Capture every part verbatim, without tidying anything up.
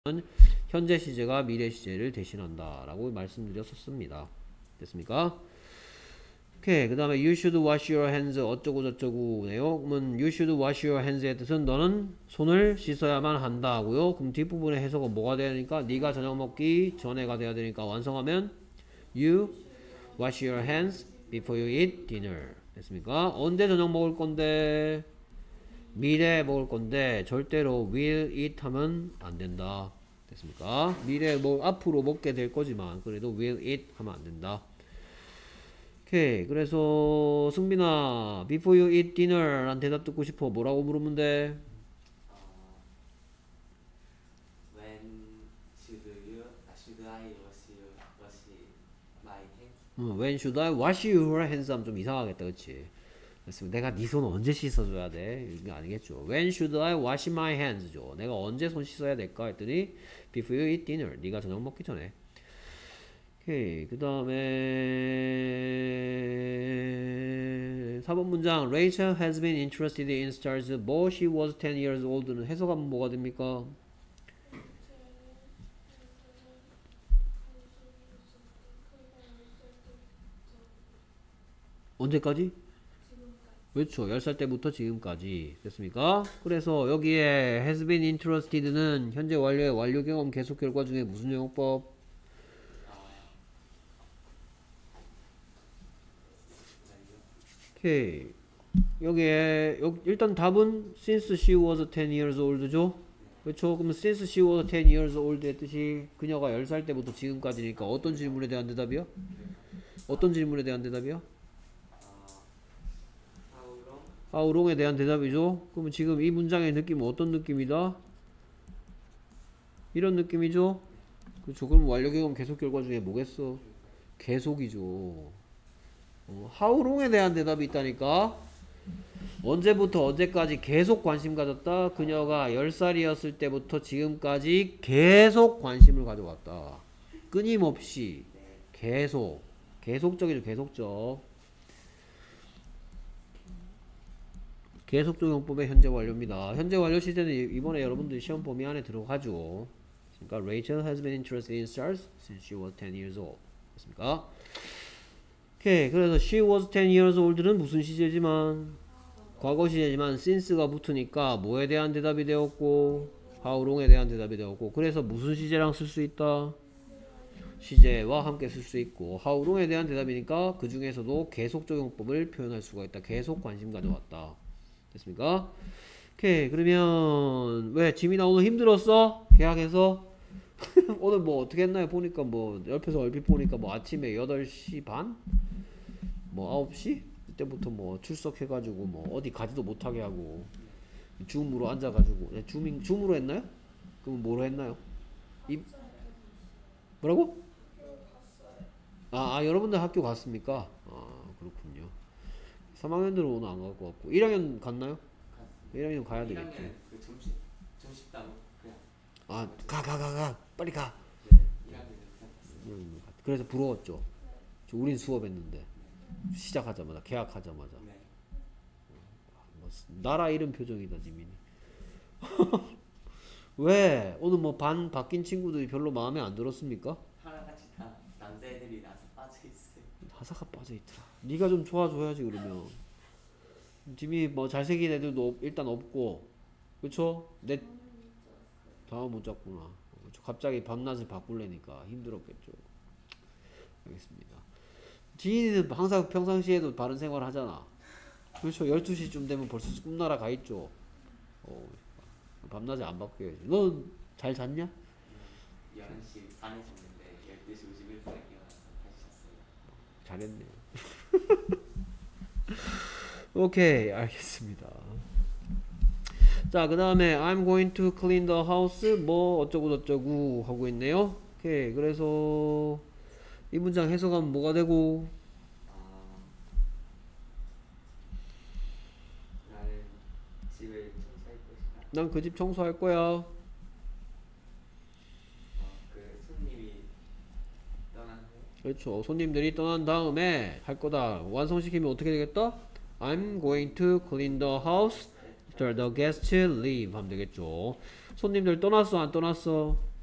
현재 시제가 미래 시제를 대신한다 라고 말씀드렸었습니다. 됐습니까? 오케이. 그 다음에 you should wash your hands 어쩌고 저쩌고 네요. 그러면 you should wash your hands의 뜻은 너는 손을 씻어야만 한다 하고요. 그럼 뒷부분의 해석은 뭐가 돼야 되니까 네가 저녁 먹기 전에가 돼야 되니까 완성하면 you wash your hands before you eat dinner. 됐습니까? 언제 저녁 먹을 건데? 미래에 먹을 건데 절대로 will eat 하면 안 된다. 됐습니까? 미래에 뭐 앞으로 먹게 될 거지만 그래도 will eat 하면 안 된다. 오케이. 그래서 승빈아 before you eat dinner 란 대답 듣고 싶어. 뭐라고 물으면 돼? 어, when should you should I wash you wash my hands? 음, when should I wash your hands 하면 좀 이상하겠다. 그치? 그래서 내가 네 손 언제 씻어줘야 돼? 이게 아니겠죠. When should I wash my hands? 죠. 내가 언제 손 씻어야 될까? 했더니 before you eat dinner. 네가 저녁 먹기 전에. 오케이. 그 다음에 사 번 문장 Rachel has been interested in stars but she was ten years old는 해석하면 뭐가 됩니까? 언제까지? 그렇죠. 열 살 때부터 지금까지. 됐습니까? 그래서 여기에 has been interested는 현재 완료의 완료 경험 계속 결과 중에 무슨 용법? 오케이. 여기에 여, 일단 답은 since she was ten years old죠. 그렇죠. 그러면 since she was ten years old의 뜻이 그녀가 열 살 때부터 지금까지니까 어떤 질문에 대한 대답이요? 어떤 질문에 대한 대답이요? How long에 대한 대답이죠. 그러면 지금 이 문장의 느낌은 어떤 느낌이다? 이런 느낌이죠. 그렇죠. 그럼 완료 경험 계속 결과 중에 뭐겠어? 계속이죠. 어, how long에 대한 대답이 있다니까. 언제부터 언제까지 계속 관심 가졌다. 그녀가 열 살이었을 때부터 지금까지 계속 관심을 가져왔다. 끊임없이 계속 계속적이죠. 계속적. 계속적 용법의 현재 완료입니다. 현재 완료 시제는 이번에 여러분들이 시험 범위 안에 들어가죠. 그러니까 Rachel has been interested in stars since she was ten years old. 됐습니까? 오케이. 그래서 she was ten years old는 무슨 시제지만 과거 시제지만 since가 붙으니까 뭐에 대한 대답이 되었고 how long에 대한 대답이 되었고 그래서 무슨 시제랑 쓸 수 있다? 시제와 함께 쓸 수 있고 how long에 대한 대답이니까 그 중에서도 계속적 용법을 표현할 수가 있다. 계속 관심 가져왔다. 됐습니까? 오케이. 그러면 왜 지민아 오늘 힘들었어? 계약해서 오늘 뭐 어떻게 했나요? 보니까 뭐 옆에서 얼핏 보니까 뭐 아침에 여덟 시 반? 뭐 아홉 시? 그때부터 뭐 출석해가지고 뭐 어디 가지도 못하게 하고 줌으로 앉아가지고 네, 줌, 줌으로 했나요? 그럼 뭐로 했나요? 이 뭐라고? 아, 아 여러분들 학교 갔습니까? 아 그렇군요. 삼 학년들은 오늘 안 갈 것 같고 일 학년 갔나요? 일 학년 가야 되겠지. 그 점심 점심다고 그냥. 아, 가, 가, 가, 가. 빨리 가. 네, 일 학년은 그냥 갔어요. 음, 그래서 부러웠죠. 저 우린 수업했는데 시작하자마자 계약하자마자 네. 뭐, 나라 이름 표정이다 지민이. 왜 오늘 뭐 반 바뀐 친구들이 별로 마음에 안 들었습니까? 하나같이 다 남자애들이 나서 빠져 있어요. 하사가 빠져있더라. 네가 좀 좋아줘야지 그러면. 지민이 뭐 잘생긴 애들도 없- 일단 없고 그쵸? 내 다음 못 잡구나. 그쵸? 갑자기 밤낮을 바꾸려니까 힘들었겠죠. 알겠습니다. 지인이는 항상 평상시에도 바른 생활 하잖아. 그렇죠. 열두 시쯤 되면 벌써 꿈나라 가 있죠. 어, 밤낮에 안 바뀌어야지. 넌 잘 잤냐? 열한 시 반에 잤는데 열두 시 오십일 분에 깨어나서 다시 잤어요. 잘했네요. 오케이, 알겠습니다. 자, 그 다음에 I'm going to clean the house 뭐 어쩌고 저쩌고 하고 있네요. 오케이, 그래서 이 문장 해석하면 뭐가 되고 아, 나는 집을 청소할 것이다. 난 그 집 청소할 거야. 어, 그 손님이 떠난 후 그렇죠. 손님들이 떠난 다음에 할 거다. 완성시키면 어떻게 되겠다? I'm going to clean the house after the guests leave 하면 되겠죠. 손님들 떠났어 안 떠났어?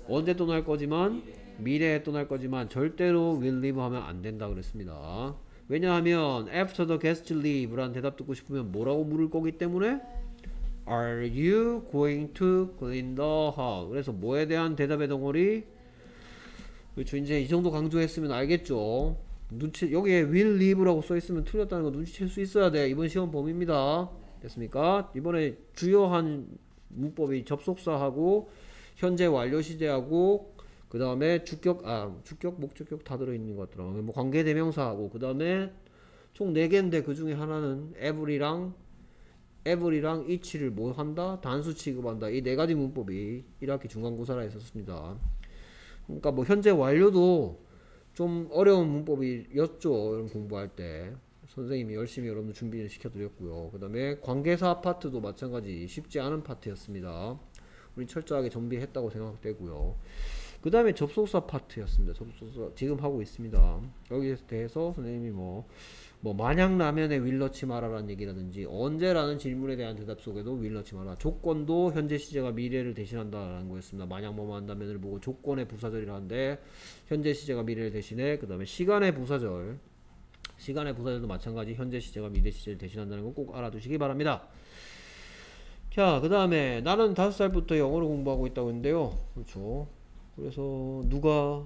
언제 떠날 거지만 미래에 떠날 거지만 절대로 will leave 하면 안 된다 그랬습니다. 왜냐하면 after the guest leave 라는 대답 듣고 싶으면 뭐라고 물을 거기 때문에 Are you going to clean the house? 그래서 뭐에 대한 대답의 덩어리? 그렇죠. 이제 이 정도 강조했으면 알겠죠. 눈치 여기에 will leave라고 써 있으면 틀렸다는 거 눈치챌 수 있어야 돼. 이번 시험 범위입니다. 됐습니까? 이번에 주요한 문법이 접속사하고 현재 완료 시제하고 그 다음에 주격 아 주격 목적격 다 들어있는 것 같더라. 뭐 관계 대명사하고 그 다음에 총 네 개인데 그 중에 하나는 every랑 every랑 each를 뭐 한다? 단수 취급한다. 이 네 가지 문법이 일 학기 중간고사라 있었습니다. 그러니까 뭐 현재 완료도 좀 어려운 문법이었죠. 여러분 공부할 때 선생님이 열심히 여러분 준비를 시켜드렸고요. 그 다음에 관계사 파트도 마찬가지 쉽지 않은 파트였습니다. 우리 철저하게 정비했다고 생각되고요. 그 다음에 접속사 파트였습니다. 접속사 지금 하고 있습니다. 여기에 대해서 선생님이 뭐, 뭐 마냥 라면에 윌 넣지 마라라는 얘기라든지 언제라는 질문에 대한 대답 속에도 윌 넣지 마라. 조건도 현재 시제가 미래를 대신한다라는 거였습니다. 마냥 뭐뭐 한다면을 보고 조건의 부사절이라는데 현재 시제가 미래를 대신해. 그 다음에 시간의 부사절 시간의 부사절도 마찬가지 현재 시제가 미래 시제를 대신한다는 거 꼭 알아두시기 바랍니다. 자, 그 다음에 나는 다섯 살부터 영어를 공부하고 있다고 했는데요. 그렇죠. 그래서 누가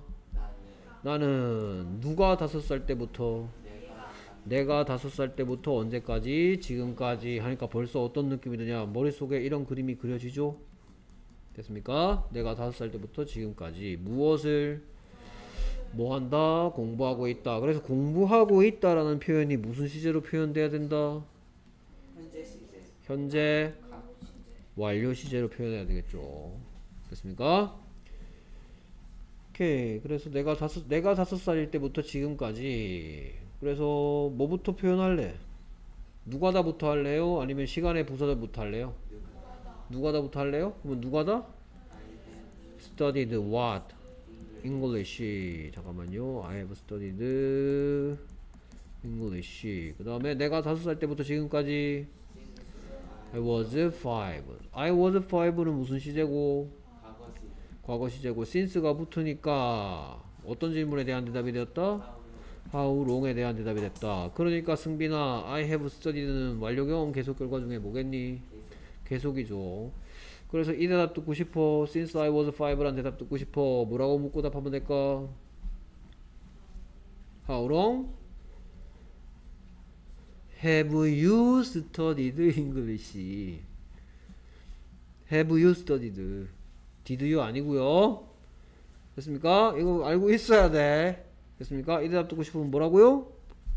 나는 누가 다섯 살 때부터 내가 다섯 살 때부터 언제까지 지금까지 하니까 벌써 어떤 느낌이 드냐 머릿속에 이런 그림이 그려지죠. 됐습니까? 내가 다섯 살 때부터 지금까지 무엇을 뭐 한다? 공부하고 있다. 그래서 공부하고 있다라는 표현이 무슨 시제로 표현돼야 된다? 현재 시제. 현재 완료 시제로 표현해야 되겠죠. 됐습니까? 오케이. 그래서 내가 다섯 내가 다섯 살일 때부터 지금까지 그래서 뭐부터 표현할래? 누가다부터 할래요? 아니면 시간의 부사절부터 할래요? 누가다부터 할래요? 그러면 누가다? Studied what? English. 잠깐만요. I have studied English. 그 다음에 내가 다섯 살 때부터 지금까지 I was five. I was five는 무슨 시제고? 과거 시제. 과거 시제고 since가 붙으니까 어떤 질문에 대한 대답이 되었다? How long에 대한 대답이 됐다. 그러니까 승빈아 I have studied는 완료 경험 계속 결과 중에 뭐겠니? 계속이죠. 그래서 이 대답 듣고 싶어. Since I was five라는 대답 듣고 싶어. 뭐라고 묻고 답하면 될까? How long have you studied English? Have you studied? Did you 아니고요. 됐습니까? 이거 알고 있어야 돼. 됐습니까? 이 대답 듣고 싶으면 뭐라고요?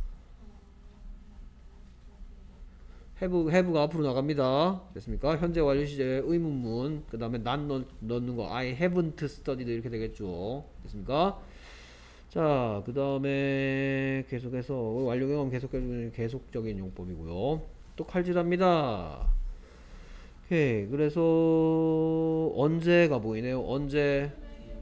have, have가 앞으로 나갑니다. 됐습니까? 현재 완료 시제 의문문 그 다음에 난 넣, 넣는 거 I haven't studied 이렇게 되겠죠. 됐습니까? 자, 그 다음에 계속해서 완료 경험 계속해주는 계속적인 용법이고요. 또 칼질합니다. 오케이. 그래서 언제가 보이네요. 언제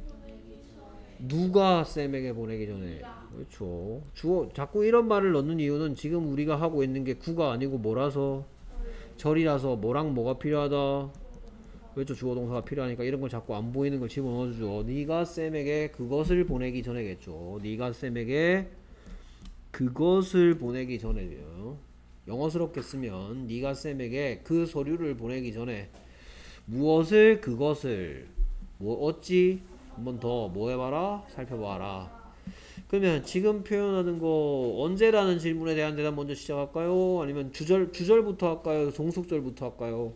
누가 쌤에게 보내기 전에. 그렇죠. 주어 자꾸 이런 말을 넣는 이유는 지금 우리가 하고 있는 게 구가 아니고 뭐라서 절이라서 뭐랑 뭐가 필요하다. 그렇죠. 주어 동사가 필요하니까 이런 걸 자꾸 안 보이는 걸 집어넣어주죠. 네가 쌤에게 그것을 보내기 전에겠죠. 네가 쌤에게 그것을 보내기 전에요. 영어스럽게 쓰면 네가 쌤에게 그 서류를 보내기 전에 무엇을 그것을 뭐 어찌 한 번 더 뭐 해봐라 살펴봐라. 그러면 지금 표현하는 거 언제라는 질문에 대한 대답 먼저 시작할까요? 아니면 주절 주절부터 할까요? 종속절부터 할까요?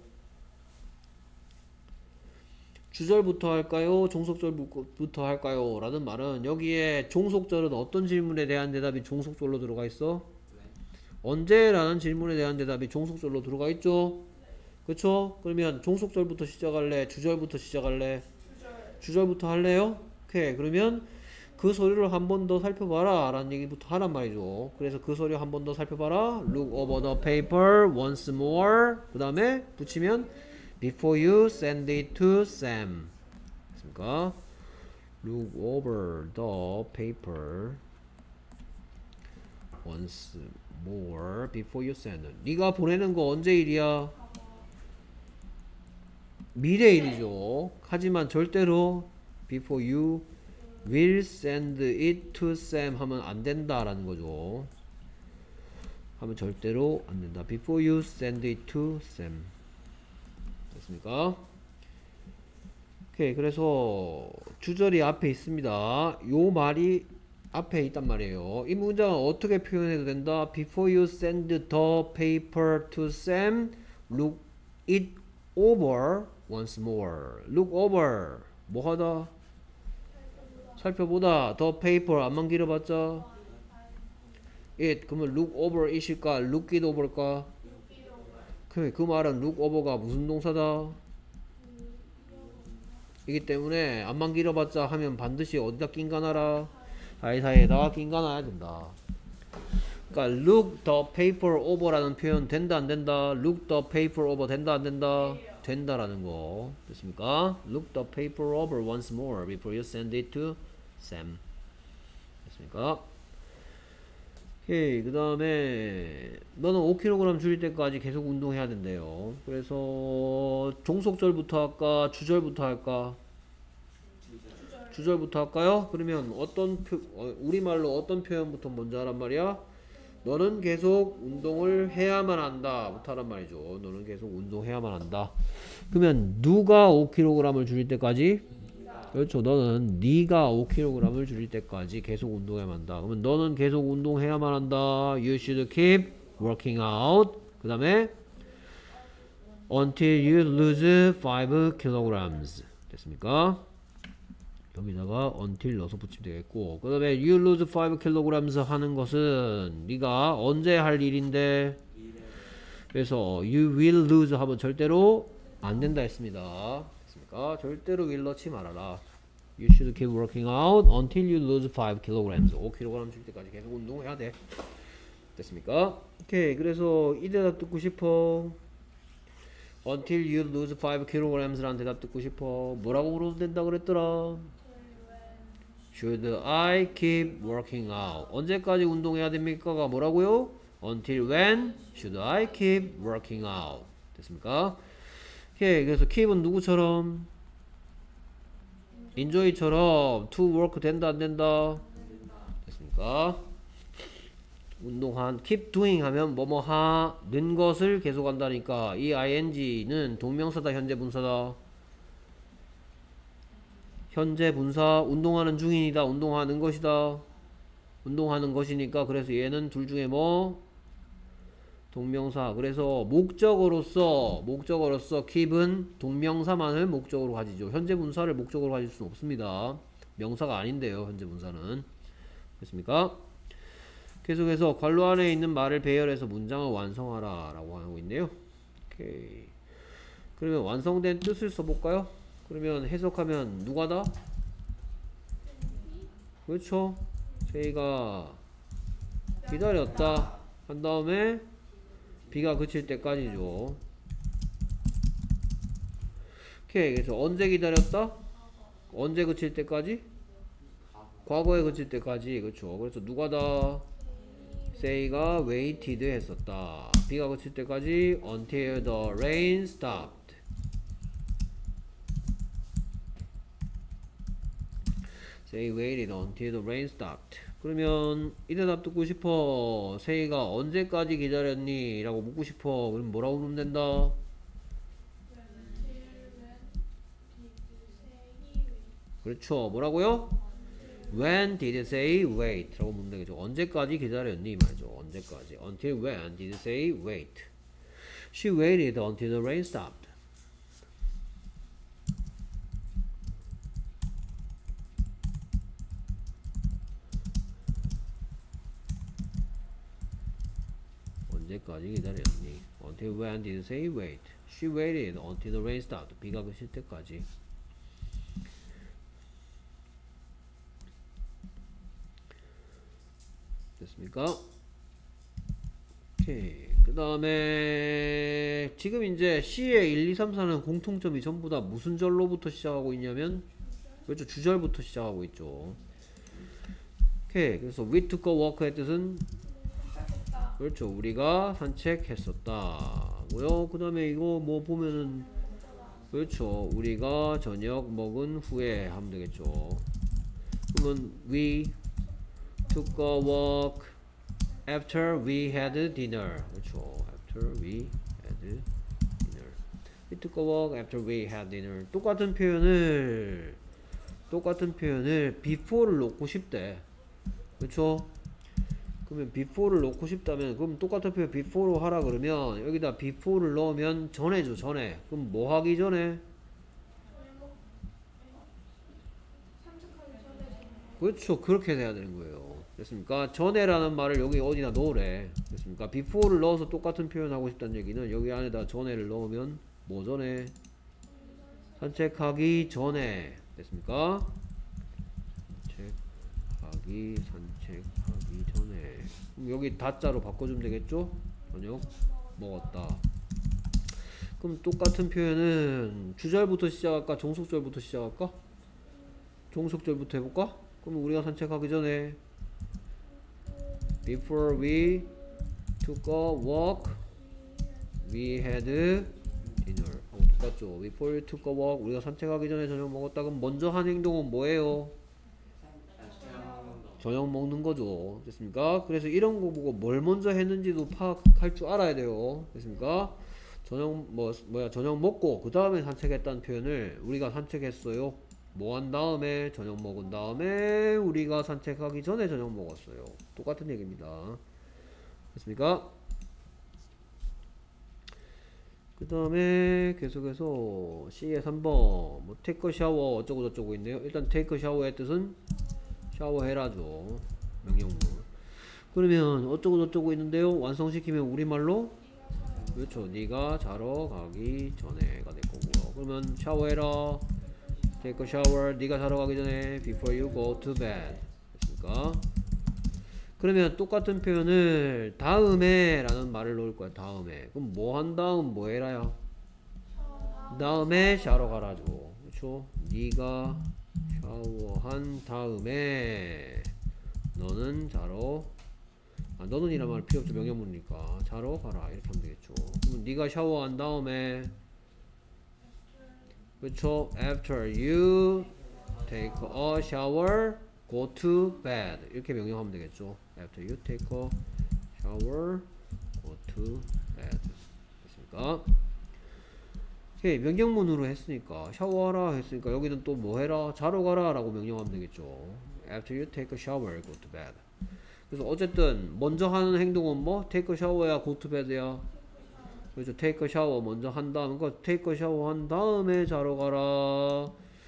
주절부터 할까요? 종속절부터 할까요? 라는 말은 여기에 종속절은 어떤 질문에 대한 대답이 종속절로 들어가 있어? 언제라는 질문에 대한 대답이 종속절로 들어가 있죠? 그쵸? 그러면 종속절부터 시작할래? 주절부터 시작할래? 주절부터 할래요? 오케이. 그러면 그 서류를 한 번 더 살펴봐라 라는 얘기부터 하란 말이죠. 그래서 그 서류 한 번 더 살펴봐라. Look over the paper once more. 그 다음에 붙이면 Before you send it to Sam. 됐습니까? Look over the paper once more before you send it. 네가 보내는 거 언제 일이야? 미래일이죠. 하지만 절대로 before you will send it to Sam 하면 안 된다라는 거죠. 하면 절대로 안 된다. before you send it to Sam. 됐습니까? 오케이. 그래서 주절이 앞에 있습니다. 요 말이 앞에 있단 말이에요. 이 문장은 어떻게 표현해도 된다. Before you send the paper to Sam, look it over once more. Look over. 뭐 하다? 살펴보다. The paper 안만 길어봤자 it. 그러면 look over it일까? look it over일까? 그, 그 말은 look over가 무슨 동사다? 이기 때문에 안만 길어봤자 하면 반드시 어디다 낀가나라? 사이사이에다가 낀가나야 된다. 그러니까 look the paper over라는 표현 된다 안 된다? look the paper over 된다 안 된다? 된다라는 거 됐습니까? look the paper over once more before you send it to Sam. 됐습니까? 오케이. 그 다음에 너는 오 킬로그램 줄일 때까지 계속 운동해야 된대요. 그래서 종속절부터 할까 주절부터 할까? 주절부터 할까요? 그러면 어떤 표, 어, 우리말로 어떤 표현부터 먼저 하란 말이야? 너는 계속 운동을 해야만 한다 부터 하란 말이죠. 너는 계속 운동해야만 한다. 그러면 누가 오 킬로그램을 줄일 때까지? 그렇죠. 너는 네가 오 킬로그램을 줄일 때까지 계속 운동해야만 한다. 그러면 너는 계속 운동해야만 한다. You should keep working out. 그 다음에 until you lose five kilograms. 됐습니까? 여기다가 until 넣어서 붙이면 되겠고, 그 다음에 you lose five kilograms 하는 것은 네가 언제 할 일인데, 그래서 you will lose 하면 절대로 안 된다 했습니다. 됐습니까? 절대로 will 넣지 말아라. You should keep working out until you lose five kilograms. 오 킬로그램 줄 때까지 계속 운동해야 돼. 됐습니까? 오케이. 그래서 이 대답 듣고 싶어. until you lose five kilograms라는 대답 듣고 싶어. 뭐라고 물어도 된다 그랬더라? Should I keep working out? 언제까지 운동해야 됩니까가 뭐라고요? Until when should I keep working out? 됐습니까? 오케이. 그래서 keep은 누구처럼? enjoy처럼 to work 된다 안 된다? 됐습니까? 운동한 keep doing 하면 뭐뭐 하는 것을 계속한다니까 이 ing는 동명사다 현재 분사다? 현재 분사. 운동하는 중인이다 운동하는 것이다? 운동하는 것이니까 그래서 얘는 둘 중에 뭐? 동명사. 그래서 목적어로서 목적어로서 keep은 동명사만을 목적으로 가지죠. 현재 분사를 목적으로 가질 수는 없습니다. 명사가 아닌데요 현재 분사는. 됐습니까? 계속해서 괄호 안에 있는 말을 배열해서 문장을 완성하라 라고 하고 있네요. 오케이. 그러면 완성된 뜻을 써볼까요? 그러면 해석하면 누가다? 그렇죠. 제이가 기다렸다 한 다음에 비가 그칠 때까지죠. 오케이. 그래서 언제 기다렸다? 언제 그칠 때까지? 과거에 그칠 때까지. 그렇죠. 그래서 누가다? say가 waited 했었다. 비가 그칠 때까지 until the rain stopped. say waited until the rain stopped. 그러면 이 대답 듣고 싶어. say가 언제까지 기다렸니? 라고 묻고 싶어. 그럼 뭐라고 묻으면 된다? 그렇죠. 뭐라고요? When did say wait? 라고 묻는 되겠죠. 언제까지 기다렸니? 말이죠. 언제까지. Until when did say wait? She waited until the rain stopped. 언제까지 기다렸니? Until when did say wait? She waited until the rain stopped. 비가 그칠 때까지. 됐습니까? 오케이. 그 다음에 지금 이제 C의 일, 이, 삼, 사는 공통점이 전부 다 무슨 절로부터 시작하고 있냐면 그렇죠. 주절부터 시작하고 있죠. 오케이. 그래서 we took a walk의 뜻은 그렇죠. 우리가 산책했었다 고요. 그 다음에 이거 뭐 보면은 그렇죠. 우리가 저녁 먹은 후에 하면 되겠죠. 그러면 we took a walk after we had dinner. 그렇죠. after we had dinner. We took a walk after we had dinner. 똑같은 표현을 똑같은 표현을 before를 놓고 싶대. 그렇죠. 그러면 before를 넣고 싶다면 그럼 똑같은 표현 before로 하라 그러면 여기다 before를 넣으면 전에죠. 전에. 그럼 뭐 하기 전에? 그렇죠. 그렇게 돼야 되는 거예요. 됐습니까? 전에라는 말을 여기 어디다 넣으래. 됐습니까? before를 넣어서 똑같은 표현 하고 싶다는 얘기는 여기 안에다 전에를 넣으면 뭐 전에? 산책하기 전에. 됐습니까? 산책하기 산책하기 전에. 그럼 여기 다자로 바꿔주면 되겠죠? 저녁 먹었다. 그럼 똑같은 표현은 주절부터 시작할까? 종속절부터 시작할까? 종속절부터 해볼까? 그럼 우리가 산책하기 전에 Before we took a walk we had dinner 하고 똑같죠? Before we took a walk 우리가 산책하기 전에 저녁 먹었다. 그럼 먼저 한 행동은 뭐예요? 저녁 먹는 거죠. 됐습니까? 그래서 이런 거 보고 뭘 먼저 했는지도 파악할 줄 알아야 돼요. 됐습니까? 저녁 뭐 뭐야 저녁 먹고 그 다음에 산책했다는 표현을 우리가 산책했어요. 뭐 한 다음에 저녁 먹은 다음에 우리가 산책하기 전에 저녁 먹었어요. 똑같은 얘기입니다. 됐습니까? 그 다음에 계속해서 C의 삼 번 뭐 take a shower 어쩌고 저쩌고 있네요. 일단 take a shower의 뜻은 샤워해라죠. 명령문. 그러면 어쩌고 저쩌고 있는데요. 완성시키면 우리말로 그렇죠. 네가 자러 가기 전에가 될 거고요. 그러면 샤워해라. take a shower. 네가 자러 가기 전에 before you go to bed. 됐습니까? 그러면 똑같은 표현을 다음에 라는 말을 넣을 거야. 다음에. 그럼 뭐 한 다음 뭐 해라야? 다음에 샤러 가라죠. 그렇죠? 네가 샤워한 다음에 너는 자러 아 너는 이란 말 필요 없죠. 명령문이니까 자러 가라 이렇게 하면 되겠죠. 그럼 네가 샤워한 다음에 그렇죠. After you take a shower go to bed 이렇게 명령하면 되겠죠. After you take a shower go to bed 됐습니까? 오케이, 명령문으로 했으니까 샤워하라 했으니까 여기는 또 뭐 해라? 자러 가라 라고 명령하면 되겠죠. After you take a shower, go to bed. 그래서 어쨌든 먼저 하는 행동은 뭐? take a shower야, go to bed야? 그렇죠. take a shower 먼저 한 다음 거 take a shower 한 다음에 자러 가라.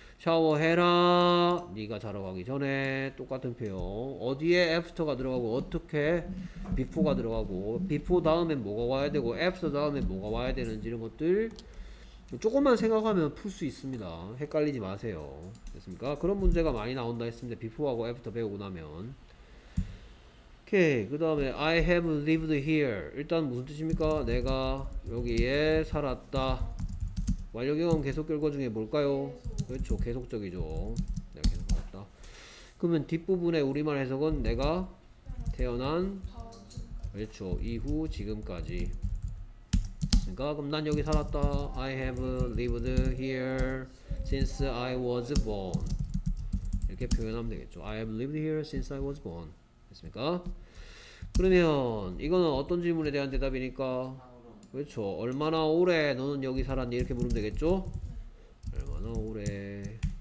샤워해라. 네가 자러 가기 전에 똑같은 표현. 어디에 after가 들어가고 어떻게 before가 들어가고 before 다음에 뭐가 와야 되고 after 다음에 뭐가 와야 되는지 이런 것들 조금만 생각하면 풀 수 있습니다. 헷갈리지 마세요. 됐습니까? 그런 문제가 많이 나온다 했습니다. before하고 after 배우고 나면. 오케이. 그 다음에 I have lived here. 일단 무슨 뜻입니까? 내가 여기에 살았다. 완료경험 계속 결과 중에 뭘까요? 그렇죠. 계속적이죠. 내가 계속 살았다. 그러면 뒷부분의 우리말 해석은 내가 태어난 그렇죠. 이후 지금까지. 그러니까 그럼 난 여기 살았다. I have lived here since I was born. 이렇게 표현하면 되겠죠. I have lived here since I was born. 됐습니까? 그러면 이거는 어떤 질문에 대한 대답이니까? 그렇죠. 얼마나 오래 너는 여기 살았니? 이렇게 물으면 되겠죠? 얼마나 오래?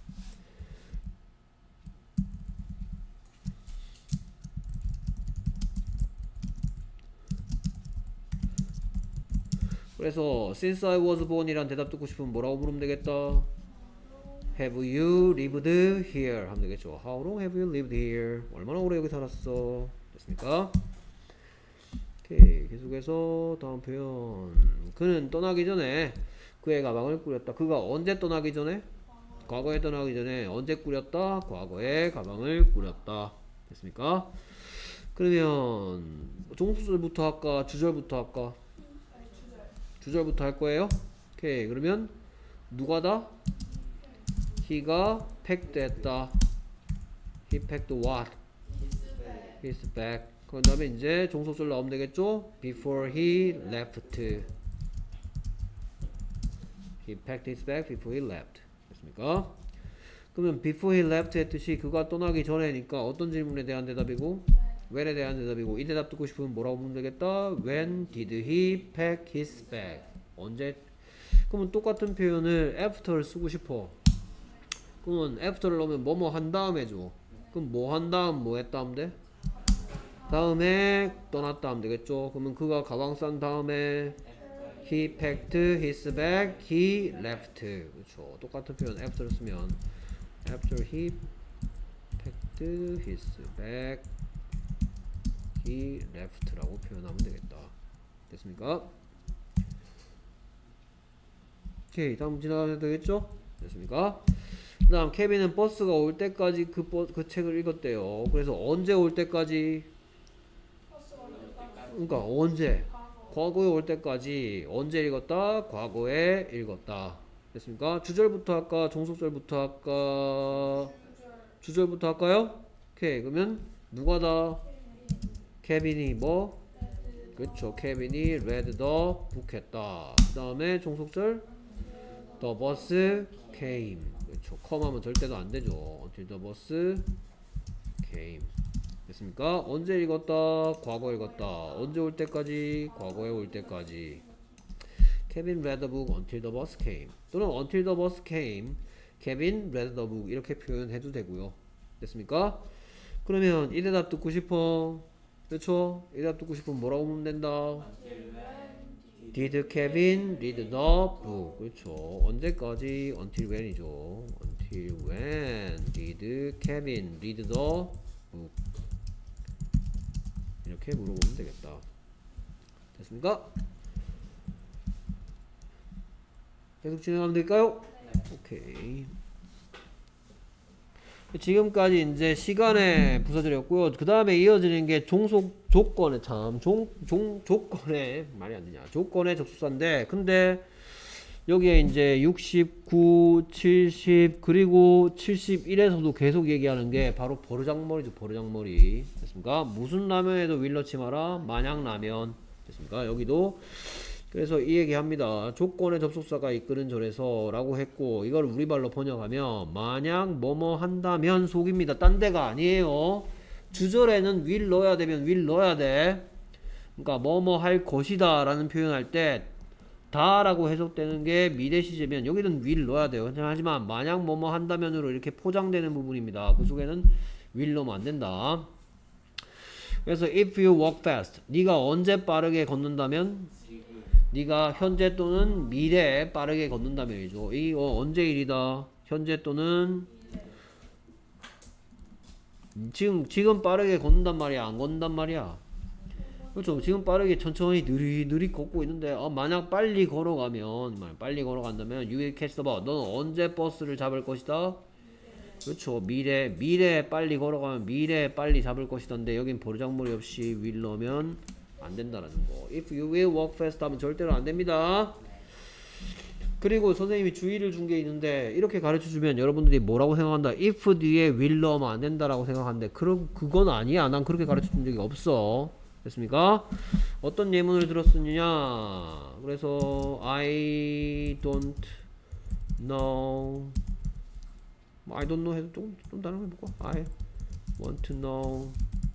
그래서 since I was born 이란 대답 듣고 싶으면 뭐라고 물으면 되겠다? Have you lived here? 하면 되겠죠. How long have you lived here? 얼마나 오래 여기 살았어? 됐습니까? 오케이. 계속해서 다음 표현. 그는 떠나기 전에 그의 가방을 꾸렸다. 그가 언제 떠나기 전에? 과거에 떠나기 전에 언제 꾸렸다? 과거에 가방을 꾸렸다. 됐습니까? 그러면 종수절부터 할까? 주절부터 할까? 주절부터 할 거예요. 오케이. 그러면 누가 다? he가 packed 했다. he packed what? his bag. 그 다음에 이제 종속절 나오면 되겠죠? before he left. He packed his bag before he left. 됐습니까? 그러면 before he left 했듯이 그가 떠나기 전에니까 어떤 질문에 대한 대답이고 when에 대한 대답이고 이 대답 듣고 싶으면 뭐라고 보면 되겠다? When did he pack his bag? 언제? 그러면 똑같은 표현을 after를 쓰고 싶어. 그러면 after를 넣으면 뭐뭐 한 다음에 줘. 그럼 뭐 한 다음 뭐 했다 하면 돼? 다음에 떠났다 하면 되겠죠. 그러면 그가 가방 싼 다음에 he packed his bag, he left. 그렇죠. 똑같은 표현 after를 쓰면 after he packed his bag, he left라고 표현하면 되겠다. 됐습니까? 오케이, 다음 지나가면 되겠죠? 됐습니까? 그 다음 케빈은 버스가 올 때까지 그, 버, 그 책을 읽었대요. 그래서 언제 올 때까지? 그러니까 언제? 과거에 올 때까지 언제 읽었다? 과거에 읽었다. 됐습니까? 주절부터 할까? 종속절부터 할까? 주절부터 할까요? 오케이, 그러면 누가 다? 케빈이 뭐? 그렇죠. 케빈이 read the book 했다. 그 다음에 종속절 the bus came. 그렇죠. 컴하면 절대도 안 되죠. until the bus came. 됐습니까? 언제 읽었다? 과거 읽었다. 언제 올 때까지? 과거에 올 때까지. Kevin read the book until the bus came. 또는 until the bus came, Kevin read the book 이렇게 표현해도 되고요. 됐습니까? 그러면 이 대답 듣고 싶어. 그렇죠? 이 대답 듣고 싶으면 뭐라고 보면 된다? Did Kevin read the book? 그렇죠. 언제까지? Until when이죠. Until when did Kevin read the book? 이렇게 물어보면 되겠다. 됐습니까? 계속 진행하면 될까요? 네. 오케이. 지금까지 이제 시간에 부서드렸고요. 그 다음에 이어지는 게 종속 조건에 참, 종, 종, 조건에, 말이 안 되냐. 조건의 접속사인데, 근데 여기에 이제 육십구, 칠십, 그리고 칠십일에서도 계속 얘기하는 게 바로 버르장머리죠, 버르장머리. 됐습니까? 무슨 라면에도 윌 넣지 마라. 만약 라면. 됐습니까? 여기도. 그래서 이 얘기 합니다. 조건의 접속사가 이끄는 절에서 라고 했고, 이걸 우리 말로 번역하면, 만약 뭐뭐 한다면 속입니다. 딴 데가 아니에요. 주절에는 will 넣어야 되면 will 넣어야 돼. 그러니까 뭐뭐 할 것이다 라는 표현할 때, 다 라고 해석되는 게 미래 시제면 여기는 will 넣어야 돼요. 하지만 만약 뭐뭐 한다면으로 이렇게 포장되는 부분입니다. 그 속에는 will 넣으면 안 된다. 그래서 if you walk fast, 네가 언제 빠르게 걷는다면? 네가 현재 또는 미래에 빠르게 걷는다면이죠. 이 어, 언제 일이다? 현재 또는 지금 지금 빠르게 걷는단 말이야, 안 걷는단 말이야? 그렇죠. 지금 빠르게 천천히 느리 느리 걷고 있는데 어, 만약 빨리 걸어가면 만약 빨리 걸어간다면 you will catch the bus. 너는 언제 버스를 잡을 것이다? 그렇죠. 미래 미래에 빨리 걸어가면 미래에 빨리 잡을 것이던데 여긴 버르장머리 없이 will 넣으면 안 된다라는 거. If you will walk fast 하면 절대로 안 됩니다. 그리고 선생님이 주의를 준 게 있는데 이렇게 가르쳐 주면 여러분들이 뭐라고 생각한다? if 뒤에 will 넣으면 안 된다라고 생각하는데 그럼 그건 아니야. 난 그렇게 가르쳐 준 적이 없어. 됐습니까? 어떤 예문을 들었느냐? 그래서 I don't know. I don't know 해도 좀, 좀 다른 거 해볼까? I want to know.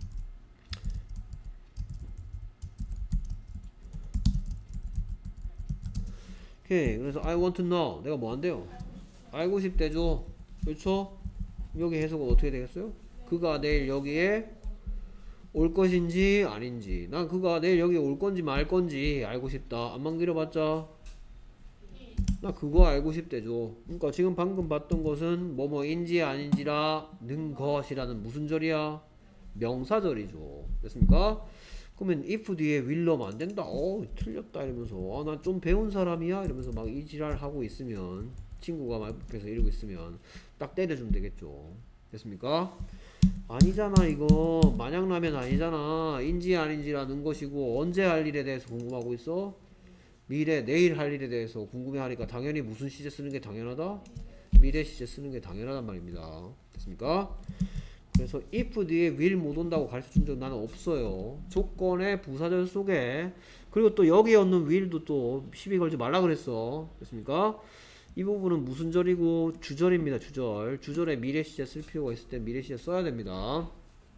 오케이. 그래서 I want to know. 내가 뭐 한대요? 알고 싶대죠. 그렇죠? 여기 해석은 어떻게 되겠어요? 그가 내일 여기에 올 것인지 아닌지. 난 그가 내일 여기 올 건지 말 건지 알고 싶다. 안만 길어봤자 나 그거 알고 싶대죠. 그러니까 지금 방금 봤던 것은 뭐뭐인지 아닌지라는 것이라는 무슨 절이야? 명사절이죠. 됐습니까? 그러면 if 뒤에 will 넣으면 안 된다. 어 틀렸다 이러면서 아, 난 좀 배운 사람이야 이러면서 막 이 지랄 하고 있으면 친구가 막 옆에서 이러고 있으면 딱 때려주면 되겠죠. 됐습니까? 아니잖아 이거 만약라면 아니잖아. 인지 아닌지라는 것이고 언제 할 일에 대해서 궁금하고 있어? 미래 내일 할 일에 대해서 궁금해하니까 당연히 무슨 시제 쓰는 게 당연하다? 미래 시제 쓰는 게 당연하단 말입니다. 됐습니까? 그래서 if 뒤에 will 못 온다고 가르쳐 준 적 나는 없어요. 조건의 부사절 속에. 그리고 또 여기에 얻는 will도 또 시비 걸지 말라 그랬어. 됐습니까? 이 부분은 무슨 절이고 주절입니다. 주절. 주절에 미래 시제 쓸 필요가 있을 때 미래 시제 써야 됩니다.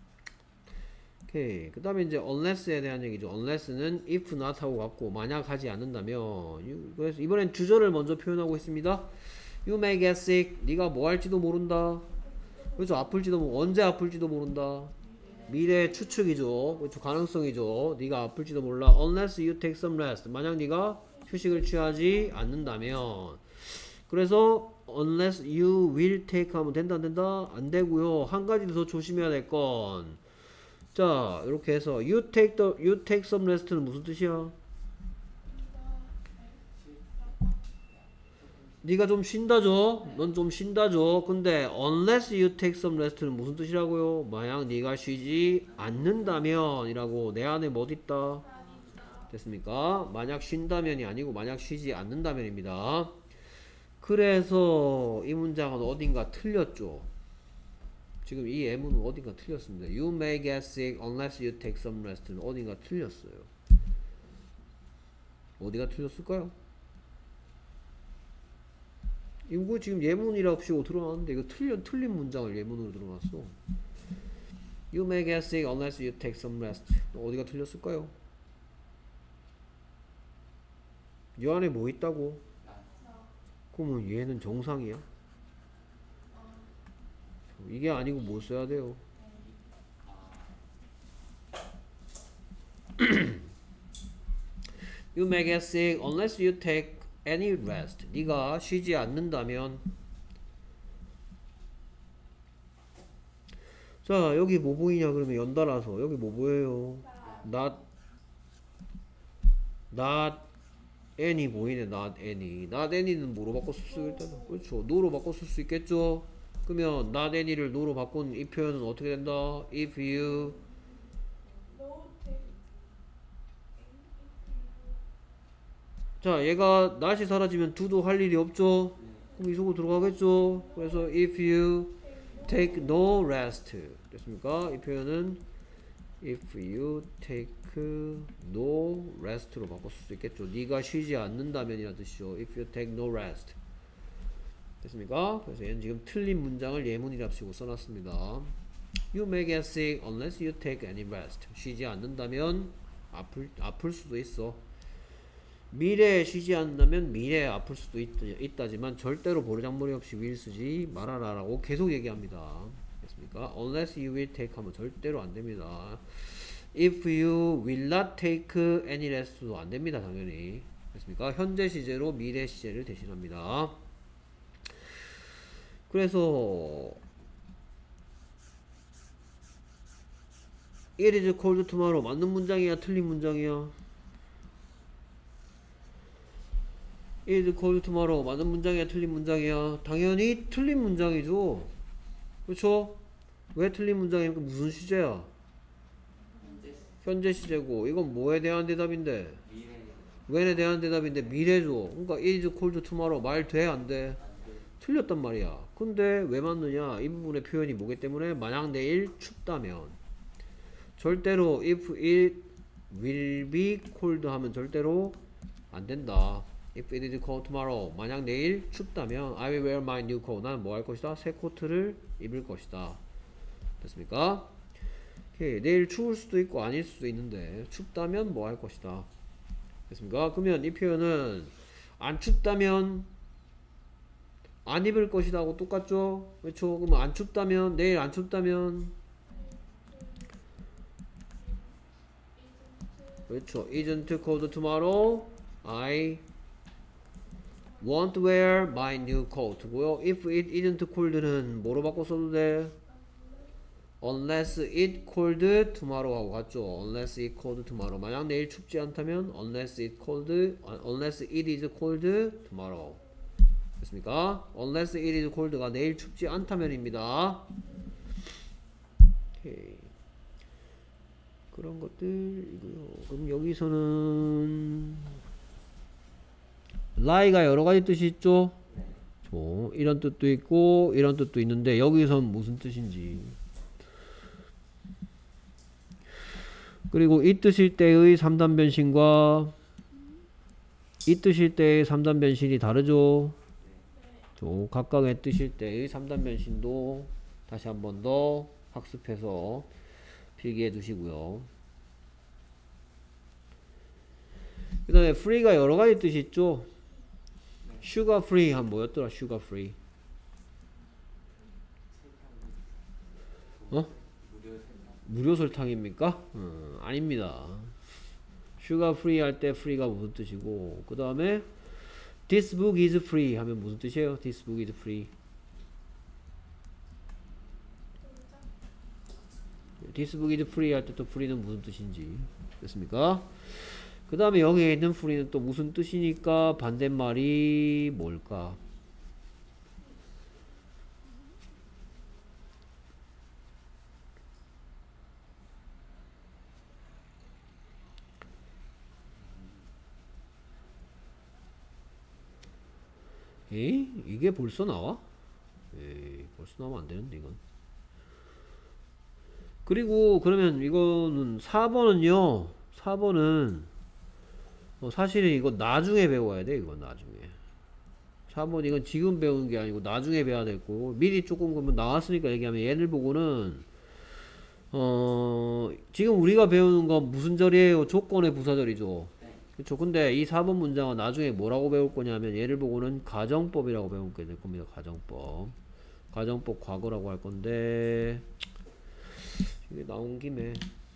오케이. 그 다음에 이제 unless에 대한 얘기죠. unless는 if not 하고 같고 만약 하지 않는다면. 그래서 이번엔 주절을 먼저 표현하고 있습니다. You may get sick. 네가 뭐 할지도 모른다. 그렇죠. 아플지도 모 언제 아플지도 모른다. 미래 추측이죠. 그렇죠. 가능성이죠. 네가 아플지도 몰라. Unless you take some rest. 만약 네가 휴식을 취하지 않는다면. 그래서 unless you will take 하면 된다 안 된다? 안 되고요. 한 가지 더 조심해야 될 건. 자, 이렇게 해서 you take the you take some rest는 무슨 뜻이야? 네가 좀 쉰다죠. 넌 좀 쉰다죠. 근데 unless you take some rest는 무슨 뜻이라고요? 만약 네가 쉬지 않는다면 이라고 내 안에 뭐 있다? 됐습니까? 만약 쉰다면이 아니고 만약 쉬지 않는다면입니다. 그래서 이 문장은 어딘가 틀렸죠. 지금 이 예문은 어딘가 틀렸습니다. You may get sick unless you take some rest는 어딘가 틀렸어요. 어디가 틀렸을까요? 이거 지금 예문이라고 치고 들어왔는데 이거 틀린, 틀린 문장을 예문으로 들어놨어. You may get sick unless you take some rest. 어디가 틀렸을까요? 이 안에 뭐 있다고? 그러면 얘는 정상이야? 이게 아니고 뭐 써야 돼요? You may get sick unless you take any rest. 네가 쉬지 않는다면. 자, 여기 뭐 보이냐 그러면 연달아서 여기 뭐 보여요? not not any 보이네. not any. not any는 뭐로 바꿔 쓸 수 있다? 그렇죠. no로 바꿔 쓸 수 있겠죠. 그러면 not any를 no로 바꾼 이 표현은 어떻게 된다? if you 자, 얘가 not이 사라지면 do도 할 일이 없죠. 그럼 이 속으로 들어가겠죠. 그래서 if you take no rest 됐습니까? 이 표현은 if you take no rest로 바꿀 수 있겠죠. 네가 쉬지 않는다면 이라는 뜻이죠. if you take no rest 됐습니까? 그래서 얘는 지금 틀린 문장을 예문이랍시고 써놨습니다. You may get sick unless you take any rest. 쉬지 않는다면 아플, 아플 수도 있어. 미래에 쉬지 않는다면 미래에 아플 수도 있, 있다지만 절대로 보르장머리 없이 will 쓰지 말아라 라고 계속 얘기합니다. 됐습니까? Unless you will take 하면 절대로 안됩니다. If you will not take any rest도 안됩니다. 당연히. 됐습니까? 현재 시제로 미래 시제를 대신합니다. 그래서 It is cold tomorrow 맞는 문장이야 틀린 문장이야? It is cold tomorrow 맞는 문장이야 틀린 문장이야? 당연히 틀린 문장이죠. 그렇죠? 왜 틀린 문장입니까? 무슨 시제야? 현재 시제고 이건 뭐에 대한 대답인데? when에 대한 대답인데 미래죠. 그러니까 it is cold tomorrow 말 돼? 안 돼? 틀렸단 말이야. 근데 왜 맞느냐? 이 부분의 표현이 뭐기 때문에 만약 내일 춥다면 절대로 if it will be cold 하면 절대로 안 된다. If it is cold tomorrow 만약 내일 춥다면 I will wear my new coat 나는 뭐 할 것이다? 새 코트를 입을 것이다. 됐습니까? 오케이. 내일 추울 수도 있고 아닐 수도 있는데 춥다면 뭐 할 것이다. 됐습니까? 그러면 이 표현은 안 춥다면 안 입을 것이다 하고 똑같죠? 그렇죠? 그럼 안 춥다면 내일 안 춥다면 그렇죠. Isn't cold tomorrow I won't wear my new coat 고요. If it isn't cold는 뭐로 바꿔 써도 돼? Unless it cold tomorrow 하고 같죠. Unless it cold tomorrow 만약 내일 춥지 않다면 Unless it cold Unless it is cold tomorrow 됐습니까? Unless it is cold가 내일 춥지 않다면입니다. 오케이. 그런 것들이고요. 그럼 여기서는 lie가 여러 가지 뜻이 있죠? 저, 이런 뜻도 있고 이런 뜻도 있는데 여기선 무슨 뜻인지 그리고 이 뜻일 때의 삼 단 변신과 이 뜻일 때의 삼 단 변신이 다르죠. 저 각각의 뜻일 때의 삼 단 변신도 다시 한 번 더 학습해서 필기해 두시고요. 그 다음에 free가 여러 가지 뜻이 있죠. sugar free 하면 뭐였더라? sugar free. 어? 무료 설탕입니까? 어, 아닙니다. sugar free 할 때 free가 무슨 뜻이고, 그 다음에 this book is free 하면 무슨 뜻이에요? this book is free. this book is free 할 때 또 free는 무슨 뜻인지 됐습니까? 그 다음에 여기에 있는 free는 또 무슨 뜻이니까 반대말이 뭘까? 에이? 이게 벌써 나와? 에이, 벌써 나오면 안 되는데 이건. 그리고 그러면 이거는 사 번은요. 사 번은 어, 사실은 이거 나중에 배워야 돼. 이건 나중에. 사 번 이건 지금 배우는 게 아니고 나중에 배워야 될 거고, 미리 조금 그러면 나왔으니까 얘기하면 얘를 보고는 어 지금 우리가 배우는 건 무슨 절이에요? 조건의 부사절이죠. 그쵸. 근데 이 사 번 문장은 나중에 뭐라고 배울 거냐면 얘를 보고는 가정법이라고 배우게 될 겁니다. 가정법. 가정법 과거라고 할 건데 이게 나온 김에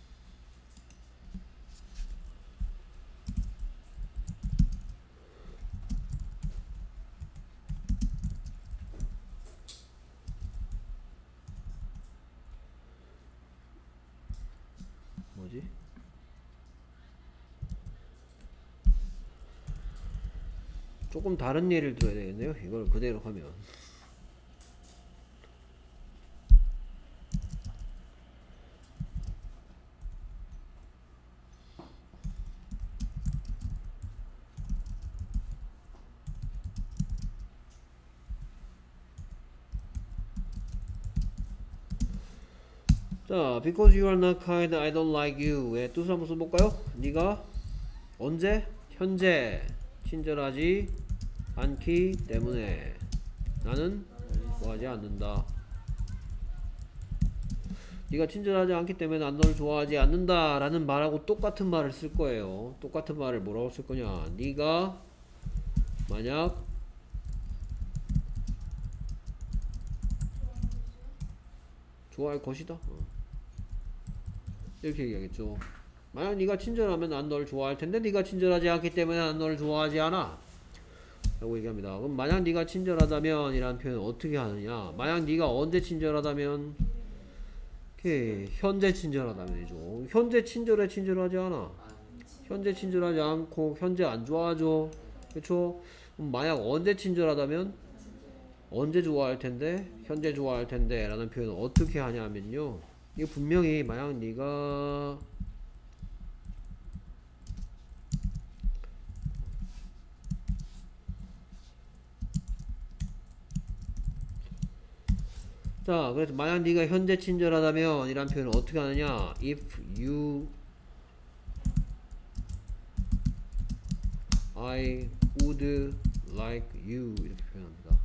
뭐지? 조금 다른 예를 들어야 되겠네요. 이걸 그대로 하면. 자, because you are not kind, I don't like you의 뜻을 한번 써볼까요? 네가 언제? 현재 친절하지 않기 때문에 나는 좋아하지 않는다. 네가 친절하지 않기 때문에 난 너를 좋아하지 않는다 라는 말하고 똑같은 말을 쓸 거예요. 똑같은 말을 뭐라고 쓸 거냐? 네가 만약 좋아할 것이다. 어. 이렇게 얘기하겠죠. 만약 네가 친절하면 난 너를 좋아할 텐데 네가 친절하지 않기 때문에 난 너를 좋아하지 않아 라고 얘기합니다. 그럼 만약 네가 친절하다면 이라는 표현을 어떻게 하느냐? 만약 네가 언제 친절하다면 오케이. 현재 친절하다면이죠. 현재 친절해 친절하지 않아? 현재 친절하지 않고 현재 안 좋아하죠. 그쵸? 그럼 만약 언제 친절하다면 언제 좋아할 텐데 현재 좋아할 텐데 라는 표현을 어떻게 하냐면요, 이거 분명히 만약 네가 자 그래서 만약 네가 현재 친절하다면 이란 표현을 어떻게 하느냐? if you I would like you 이렇게 표현합니다.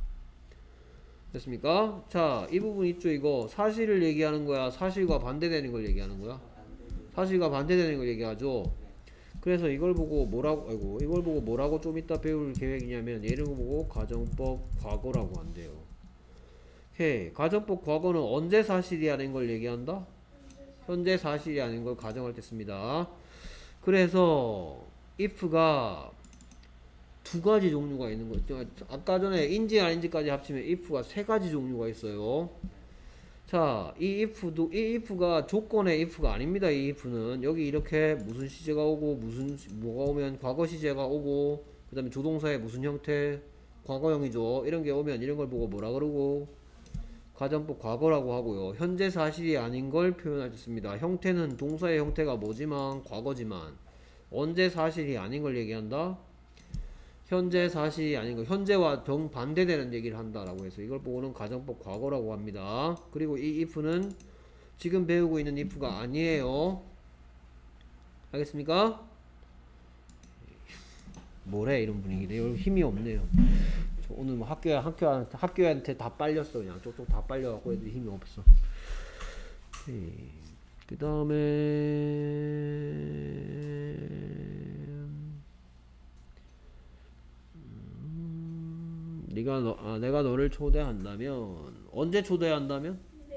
됐습니까? 자, 이 부분 있죠. 이거 사실을 얘기하는 거야? 사실과 반대되는 걸 얘기하는 거야? 사실과 반대되는 걸 얘기하죠. 그래서 이걸 보고 뭐라고 아이고 이걸 보고 뭐라고 좀 이따 배울 계획이냐면 얘를 보고 가정법 과거라고 한대요. 오케이. 가정법 과거는 언제 사실이 아닌 걸 얘기한다? 현재 사실이 아닌 걸 가정할 때 씁니다. 그래서 if가 두 가지 종류가 있는 거죠. 아까 전에 인지 아닌지까지 합치면 if가 세 가지 종류가 있어요. 자, 이 if도 이 if가 조건의 if가 아닙니다. 이 if는 여기 이렇게 무슨 시제가 오고 무슨 뭐가 오면 과거 시제가 오고 그다음에 조동사의 무슨 형태 과거형이죠. 이런 게 오면 이런 걸 보고 뭐라 그러고 가정법 과거라고 하고요. 현재 사실이 아닌 걸 표현할 때 씁니다. 형태는 동사의 형태가 뭐지만 과거지만 언제 사실이 아닌 걸 얘기한다? 현재 사실이 아닌 거, 현재와 정반대되는 얘기를 한다라고 해서 이걸 보고는 가정법 과거라고 합니다. 그리고 이 if는 지금 배우고 있는 if가 아니에요. 알겠습니까? 뭐래 이런 분위기인데 여러분 힘이 없네요. 저 오늘 뭐 학교에 학교한테 학교한테 다 빨렸어. 그냥 쪽쪽 다 빨려갖고 애들이 힘이 없어. 그 다음에 음, 네가 너, 아, 내가 너를 초대한다면 언제 초대한다면?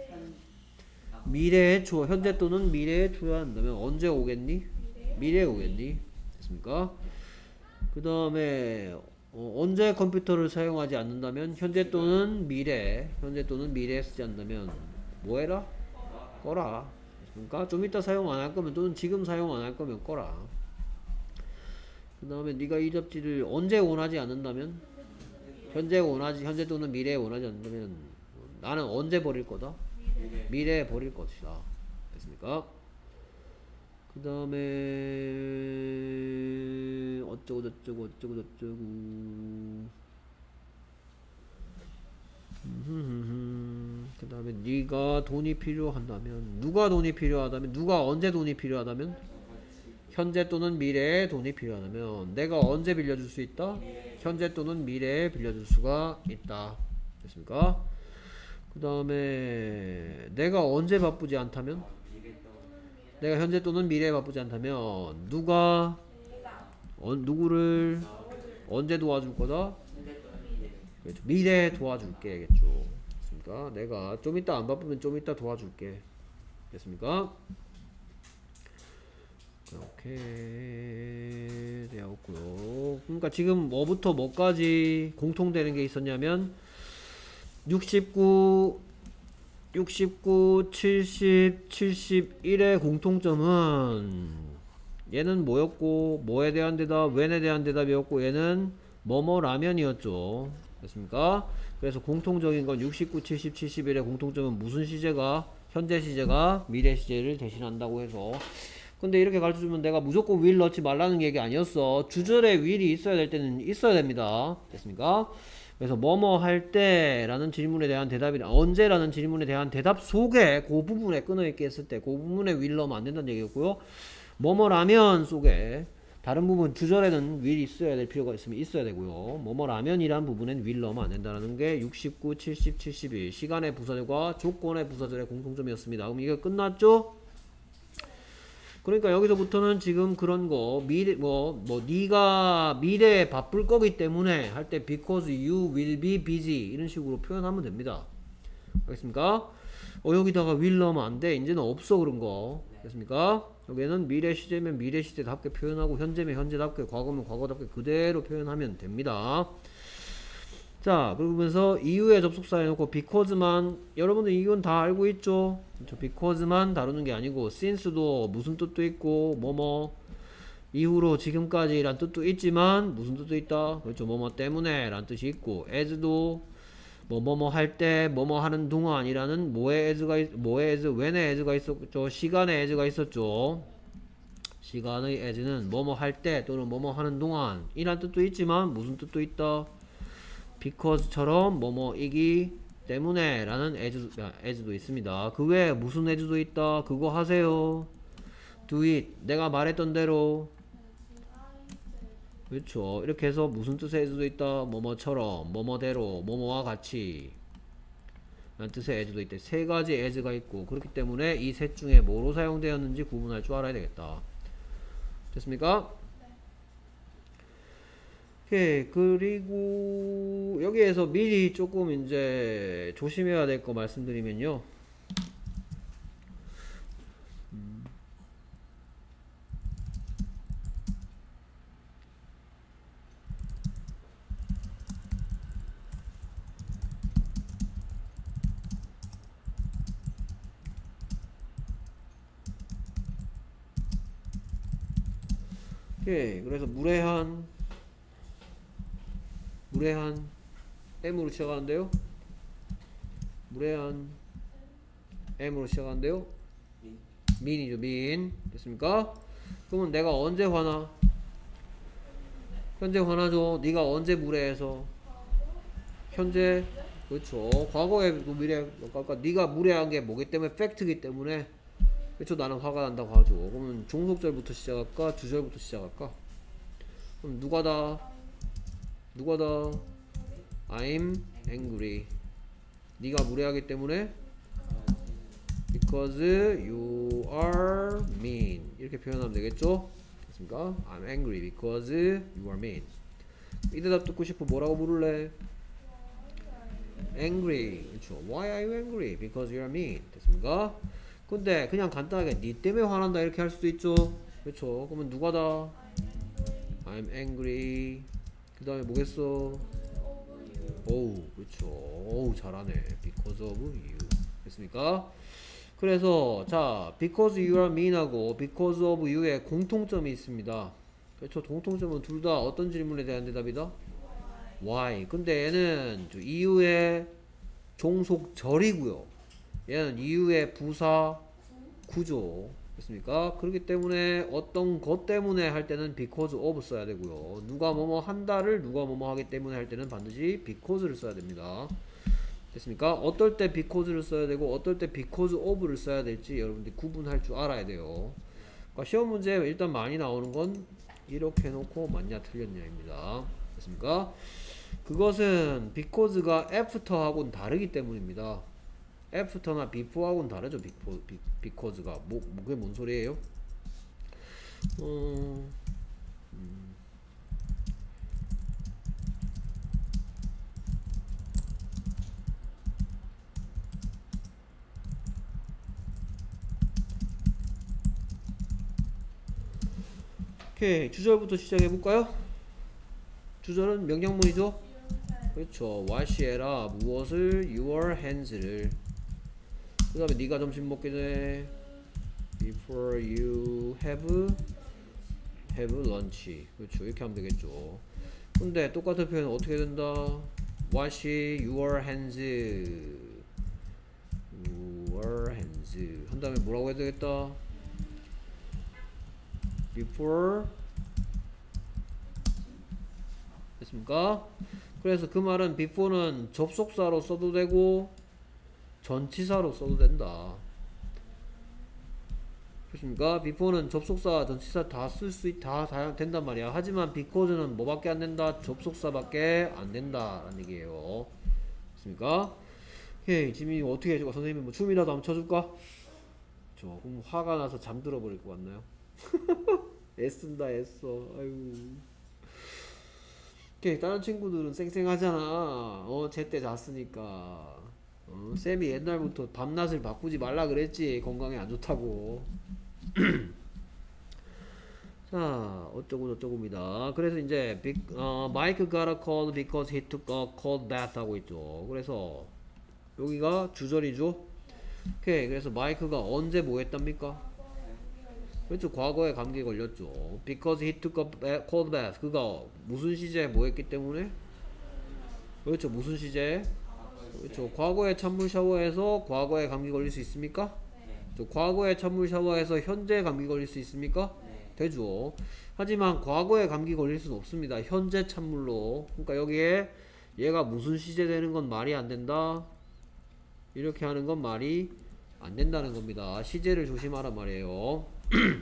미래에 초 현재 또는 미래에 초대한다면 언제 오겠니? 미래에 오겠니? 됐습니까? 그 다음에 어, 언제 컴퓨터를 사용하지 않는다면 현재 또는 미래 현재 또는 미래에 쓰지 않는다면 뭐해라? 꺼라. 그러니까 좀 이따 사용 안 할 거면 또는 지금 사용 안 할 거면 꺼라. 그 다음에 네가 이 잡지를 언제 원하지 않는다면 현재 원하지 현재 또는 미래에 원하지 않는다면 나는 언제 버릴 거다? 미래에 버릴 것이다. 됐습니까? 그 다음에 어쩌고 저쩌고 어쩌고 저쩌고 그 다음에 네가 돈이 필요한다면 누가 돈이 필요하다면 누가 언제 돈이 필요하다면 현재 또는 미래에 돈이 필요하다면 내가 언제 빌려줄 수 있다? 현재 또는 미래에 빌려줄 수가 있다. 됐습니까? 그 다음에 내가 언제 바쁘지 않다면 내가 현재 또는 미래에 바쁘지 않다면 누가 어, 누구를 언제 도와줄 거다? 그렇죠. 미래에 도와줄게 겠죠. 됐습니까? 내가 좀 이따 안 바쁘면 좀 이따 도와줄게. 됐습니까? 이렇게 되었고요. 그러니까 지금 뭐부터 뭐까지 공통되는 게 있었냐면 육십구, 육십구, 칠십, 칠십일의 공통점은 얘는 뭐였고 뭐에 대한 대답, when에 대한 대답이었고 얘는 뭐뭐 라면이었죠. 됐습니까? 그래서 공통적인 건 육십구, 칠십, 칠십일의 공통점은 무슨 시제가 현재 시제가 미래 시제를 대신한다고 해서 근데 이렇게 가르쳐주면 내가 무조건 will 넣지 말라는 얘기 아니었어. 주절에 will이 있어야 될 때는 있어야 됩니다. 됐습니까? 그래서 뭐뭐 할 때 라는 질문에 대한 대답이 언제 라는 질문에 대한 대답 속에 그 부분에 끊어있게 했을 때 그 부분에 will 넣으면 안 된다는 얘기였고요. 뭐뭐라면 속에 다른 부분 주절에는 will 있어야 될 필요가 있으면 있어야 되고요. 뭐뭐라면이란 부분엔 will 넣으면 안 된다는 게 육십구, 칠십, 칠십일 시간의 부사절과 조건의 부사절의 공통점이었습니다. 그럼 이게 끝났죠? 그러니까 여기서부터는 지금 그런 거 미래 뭐 뭐 네가 미래에 바쁠 거기 때문에 할 때 because you will be busy 이런 식으로 표현하면 됩니다. 알겠습니까? 어 여기다가 will 넣으면 안 돼. 이제는 없어 그런 거. 됐습니까? 여기는 미래 시제면 미래 시제답게 표현하고 현재면 현재답게 과거면 과거답게 그대로 표현하면 됩니다. 자 그러면서 이후에 접속사 해놓고 because만 여러분들 이건 다 알고 있죠? 그렇죠? because만 다루는 게 아니고 since도 무슨 뜻도 있고 뭐뭐 이후로 지금까지 란 뜻도 있지만 무슨 뜻도 있다? 그렇죠. 뭐뭐 때문에 란 뜻이 있고 as도 뭐 뭐뭐 할 때 뭐뭐 하는 동안이라는 뭐의 as가 뭐의 as when의 as가 있었죠. 시간의 as가 있었죠. 시간의 as는 뭐뭐 할 때 또는 뭐뭐 하는 동안 이란 뜻도 있지만 무슨 뜻도 있다? because처럼 뭐뭐이기 때문에 라는 as, as도 있습니다. 그 외에 무슨 as도 있다? 그거 하세요. do it. 내가 말했던 대로. 그렇죠. 이렇게 해서 무슨 뜻의 as도 있다? 뭐뭐처럼, 뭐뭐대로, 뭐뭐와 같이 라는 뜻의 as도 있다. 세 가지 as가 있고 그렇기 때문에 이 셋 중에 뭐로 사용되었는지 구분할 줄 알아야 되겠다. 됐습니까? 오케이. 그리고 여기에서 미리 조금 이제 조심해야 될 거 말씀드리면요. 음. 오케이. 그래서 무례한 무례한 M으로 시작하는데요. 무례한 M으로 시작하는데요. 민. 민이죠. 민. 됐습니까? 그러면 내가 언제 화나? 현재 화나죠. 네가 언제 무례해서? 현재. 그렇죠. 과거에 미래. 그러니까 네가 무례한 게 뭐기 때문에 팩트이기 때문에 그쵸? 나는 화가 난다고 하죠. 그러면 종속절부터 시작할까? 주절부터 시작할까? 그럼 누가다? 누가다? I'm angry. 네가 무례하기 때문에 because you are mean. 이렇게 표현하면 되겠죠? 됐습니까? I'm angry because you are mean. 이 대답 듣고 싶어. 뭐라고 물을래? angry. 그렇죠. Why are you angry? Because you are mean. 됐습니까? 근데 그냥 간단하게 니 때문에 화난다 이렇게 할 수도 있죠. 그렇죠. 그러면 누가다? I'm angry. 그 다음에 뭐겠어? 오우, 그렇죠. 오우, 잘하네. Because of you. 됐습니까? 그래서 자, because you are mean하고 because of you의 공통점이 있습니다. 그렇죠. 공통점은 둘 다 어떤 질문에 대한 대답이다? why. 근데 얘는 이유의 종속절이고요. 얘는 이유의 부사 구조. 됐습니까? 그렇기 때문에 어떤 것 때문에 할 때는 because of 써야 되고요. 누가 뭐뭐 한다를 누가 뭐뭐 하기 때문에 할 때는 반드시 because를 써야 됩니다. 됐습니까? 어떨 때 because를 써야 되고 어떨 때 because of를 써야 될지 여러분들이 구분할 줄 알아야 돼요. 그러니까 시험 문제 일단 많이 나오는 건 이렇게 해놓고 맞냐 틀렸냐입니다. 됐습니까? 그것은 because가 after하고는 다르기 때문입니다. after나 before하고는 다르죠. because가 뭐, 그게 뭔 소리예요? 어... 음. 오케이, 주절부터 시작해볼까요? 주절은 명령문이죠? 그렇죠. wash해라. 무엇을? your hands를. 그 다음에 네가 점심 먹기 전에 before you have have lunch. 그렇죠. 이렇게 하면 되겠죠. 근데 똑같은 표현은 어떻게 된다? wash your hands. your hands 한 다음에 뭐라고 해야 되겠다? before. 됐습니까? 그래서 그 말은 before는 접속사로 써도 되고 전치사로 써도 된다. 그렇습니까? before는 접속사, 전치사 다 쓸 수 있다, 다 된단 말이야. 하지만 because는 뭐밖에 안 된다? 접속사밖에 안 된다라는 얘기예요. 됐습니까? 오케이, 지민이 어떻게 해줄까? 선생님이 뭐 춤이라도 한번 춰줄까? 저 그럼 화가 나서 잠들어 버릴 것 같나요? 애쓴다 애써. 아유. 오케이, 다른 친구들은 쌩쌩하잖아. 어, 제때 잤으니까. 어, 쌤이 옛날부터 밤낮을 바꾸지 말라 그랬지. 건강에 안 좋다고. 자, 어쩌고 저쩌고입니다. 그래서 이제 빅, 어, Mike got a cold because he took a cold bath 하고 있죠. 그래서 여기가 주절이죠. 오케이, 그래서 마이크가 언제 뭐 했답니까? 그렇죠. 과거에 감기에 걸렸죠. Because he took a cold bath. 그가 무슨 시제에 뭐 했기 때문에? 그렇죠. 무슨 시제에? 그렇죠. 과거에 찬물 샤워해서 과거에 감기 걸릴 수 있습니까? 네. 과거에 찬물 샤워해서 현재 감기 걸릴 수 있습니까? 네. 되죠. 하지만 과거에 감기 걸릴 수는 없습니다. 현재 찬물로. 그러니까 여기에 얘가 무슨 시제 되는 건 말이 안 된다. 이렇게 하는 건 말이 안 된다는 겁니다. 시제를 조심하란 말이에요.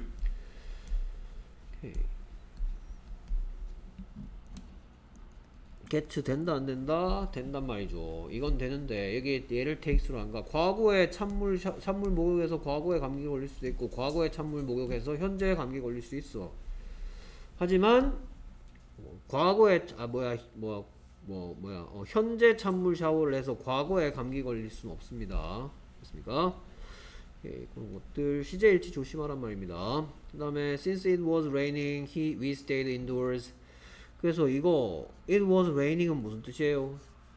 get 된다 안 된다? 된단 말이죠. 이건 되는데 여기 얘를 takes로 안 가. 과거에 찬물 샤, 찬물 목욕해서 과거에 감기 걸릴 수도 있고 과거에 찬물 목욕해서 현재 감기 걸릴 수 있어. 하지만 과거에 아 뭐야 뭐 뭐 뭐야 어, 현재 찬물 샤워를 해서 과거에 감기 걸릴 수는 없습니다. 됐습니까? 오케이, 그런 것들 시제일치 조심하란 말입니다. 그 다음에 since it was raining, he we stayed indoors. 그래서 이거 it was raining은 무슨 뜻이에요?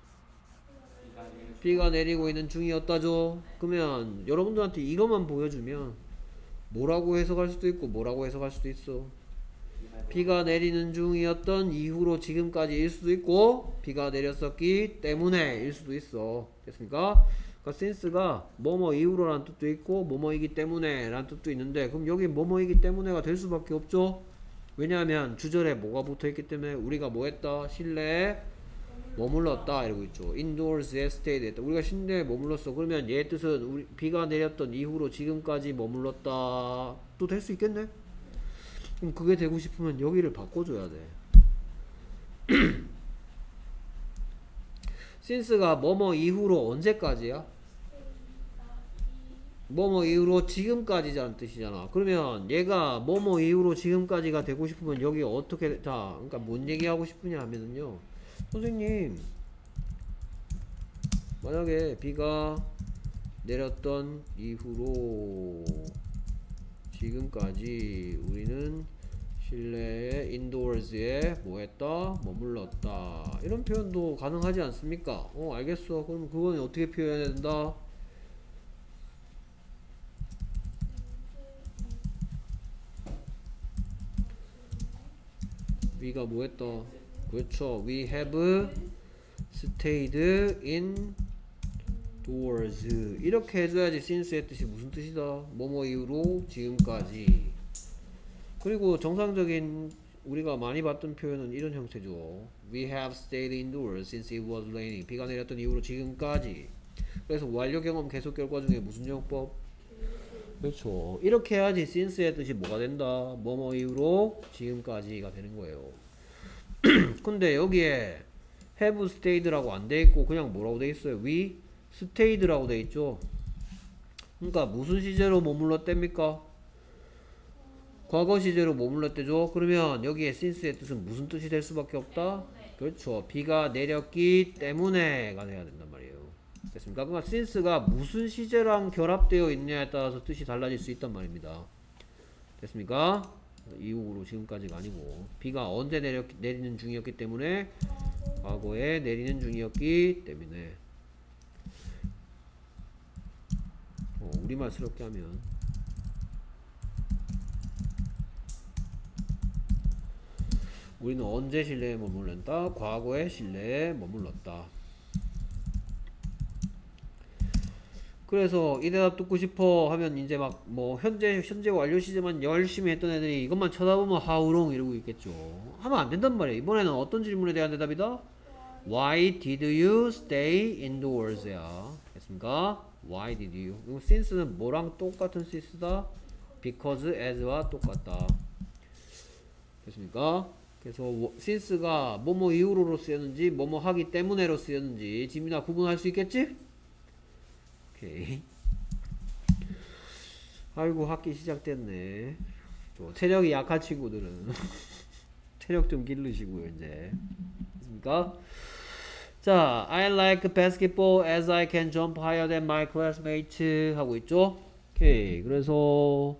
비가 내리고 있는 중이었다죠. 그러면 여러분들한테 이것만 보여주면 뭐라고 해석할 수도 있고 뭐라고 해석할 수도 있어. 비가 내리는 중이었던 이후로 지금까지일 수도 있고 비가 내렸었기 때문에 일 수도 있어. 됐습니까? 그러니까 since가 뭐뭐 이후로 라는 뜻도 있고 뭐뭐이기 때문에 라는 뜻도 있는데 그럼 여기 뭐뭐이기 때문에가 될 수밖에 없죠. 왜냐하면 주절에 뭐가 붙어있기 때문에 우리가 뭐 했다? 실내에 머물렀다 이러고 있죠. indoors stayed 했다. 우리가 실내에 머물렀어. 그러면 얘의 뜻은 우리 비가 내렸던 이후로 지금까지 머물렀다 또 될 수 있겠네. 그럼 그게 되고 싶으면 여기를 바꿔줘야 돼. since가 뭐뭐 이후로 언제까지야? 뭐뭐 이후로 지금까지라는 뜻이잖아. 그러면 얘가 뭐뭐 이후로 지금까지가 되고 싶으면 여기 어떻게 자 그러니까 뭔 얘기하고 싶으냐 하면은요, 선생님 만약에 비가 내렸던 이후로 지금까지 우리는 실내에 indoors에 뭐했다? 머물렀다 이런 표현도 가능하지 않습니까? 어 알겠어. 그럼 그건 어떻게 표현해야 된다? 우리가 뭐 했다? 그렇죠. We have stayed indoors. 이렇게 해줘야지 since의 뜻이 무슨 뜻이다? 뭐뭐 이후로 지금까지. 그리고 정상적인 우리가 많이 봤던 표현은 이런 형태죠. We have stayed indoors since it was raining. 비가 내렸던 이후로 지금까지. 그래서 완료 경험 계속 결과 중에 무슨 영법? 그렇죠. 이렇게 해야지 since의 뜻이 뭐가 된다? 뭐뭐 이후로 지금까지가 되는 거예요. 근데 여기에 have stayed라고 안 돼 있고 그냥 뭐라고 돼 있어요? we stayed라고 돼 있죠. 그러니까 무슨 시제로 머물렀답니까? 과거 시제로 머물렀대죠. 그러면 여기에 since의 뜻은 무슨 뜻이 될 수밖에 없다? 그렇죠. 비가 내렸기 때문에가 돼야 된단 말이에요. 됐습니까? 그러니까 since가 무슨 시제랑 결합되어 있냐에 따라서 뜻이 달라질 수 있단 말입니다. 됐습니까? 이후로 지금까지가 아니고 비가 언제 내렸, 내리는 중이었기 때문에 과거에 내리는 중이었기 때문에 어, 우리말스럽게 하면 우리는 언제 실내에 머물렀다? 과거에 실내에 머물렀다. 그래서 이 대답 듣고 싶어 하면 이제 막 뭐 현재 현재 완료 시제만 열심히 했던 애들이 이것만 쳐다보면 how long 이러고 있겠죠. 하면 안 된단 말이에요. 이번에는 어떤 질문에 대한 대답이다? Why did you stay indoors? 야 됐습니까? Why did you? 그리고 since는 뭐랑 똑같은 since다? Because as와 똑같다. 됐습니까? 그래서 since가 뭐뭐 이후로로 쓰였는지 뭐뭐 하기 때문에로 쓰였는지 지민아 구분할 수 있겠지? 오케이. 아이고 학기 시작됐네. 또 체력이 약한 친구들은 체력 좀 기르시고요 이제. 됐습니까? 자, I like basketball as I can jump higher than my classmates 하고 있죠. 오케이. 그래서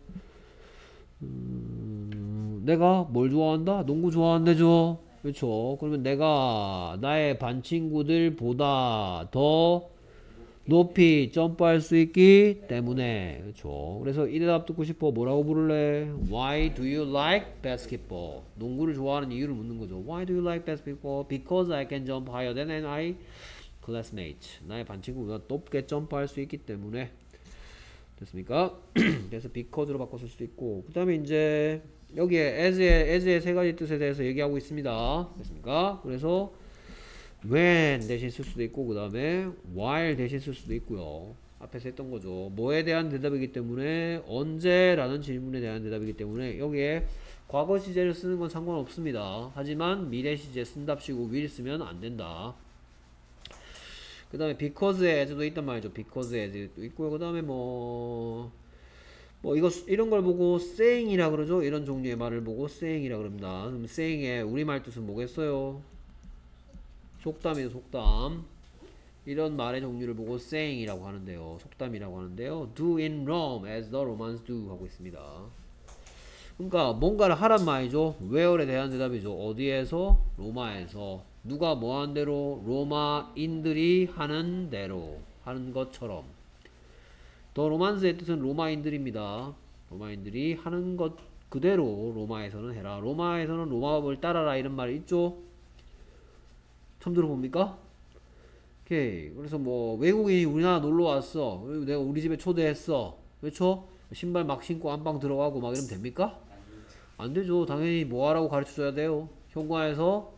음, 내가 뭘 좋아한다? 농구 좋아한대죠. 그렇죠. 그러면 내가 나의 반 친구들보다 더 높이 점프할 수 있기 때문에. 그렇죠. 그래서 이 대답 듣고 싶어 뭐라고 부를래? Why do you like basketball? 농구를 좋아하는 이유를 묻는 거죠. Why do you like basketball? Because I can jump higher than my classmates. 나의 반 친구보다 높게 점프할 수 있기 때문에. 됐습니까? 그래서 because로 바꿔 쓸 수도 있고, 그 다음에 이제 여기에 as의, as의 세 가지 뜻에 대해서 얘기하고 있습니다. 됐습니까? 그래서 when 대신 쓸 수도 있고, 그 다음에 while 대신 쓸 수도 있고요. 앞에서 했던 거죠. 뭐에 대한 대답이기 때문에, 언제라는 질문에 대한 대답이기 때문에 여기에 과거 시제를 쓰는 건 상관없습니다. 하지만 미래 시제 쓴답시고 will 쓰면 안 된다. 그 다음에 because as도 있단 말이죠. because as도 있고요. 그 다음에 뭐, 뭐, 이거, 이런 걸 보고 saying이라 그러죠. 이런 종류의 말을 보고 saying이라 그럽니다. 그럼 saying의 우리말 뜻은 뭐겠어요? 속담이에요, 속담. 이런 말의 종류를 보고 saying이라고 하는데요. 속담이라고 하는데요. Do in Rome as the Romans do 하고 있습니다. 그러니까 뭔가를 하란 말이죠. where에 대한 대답이죠. 어디에서? 로마에서. 누가 뭐 하는 대로? 로마인들이 하는 대로. 하는 것처럼. 더 로만스의 뜻은 로마인들입니다. 로마인들이 하는 것 그대로 로마에서는 해라. 로마에서는 로마법을 따라라 이런 말이 있죠. 처음 들어봅니까? 오케이. 그래서 뭐 외국인이 우리나라 놀러 왔어. 내가 우리 집에 초대했어. 그렇죠? 신발 막 신고 안방 들어가고 막 이러면 됩니까? 안 되죠. 당연히 뭐 하라고 가르쳐 줘야 돼요. 현관에서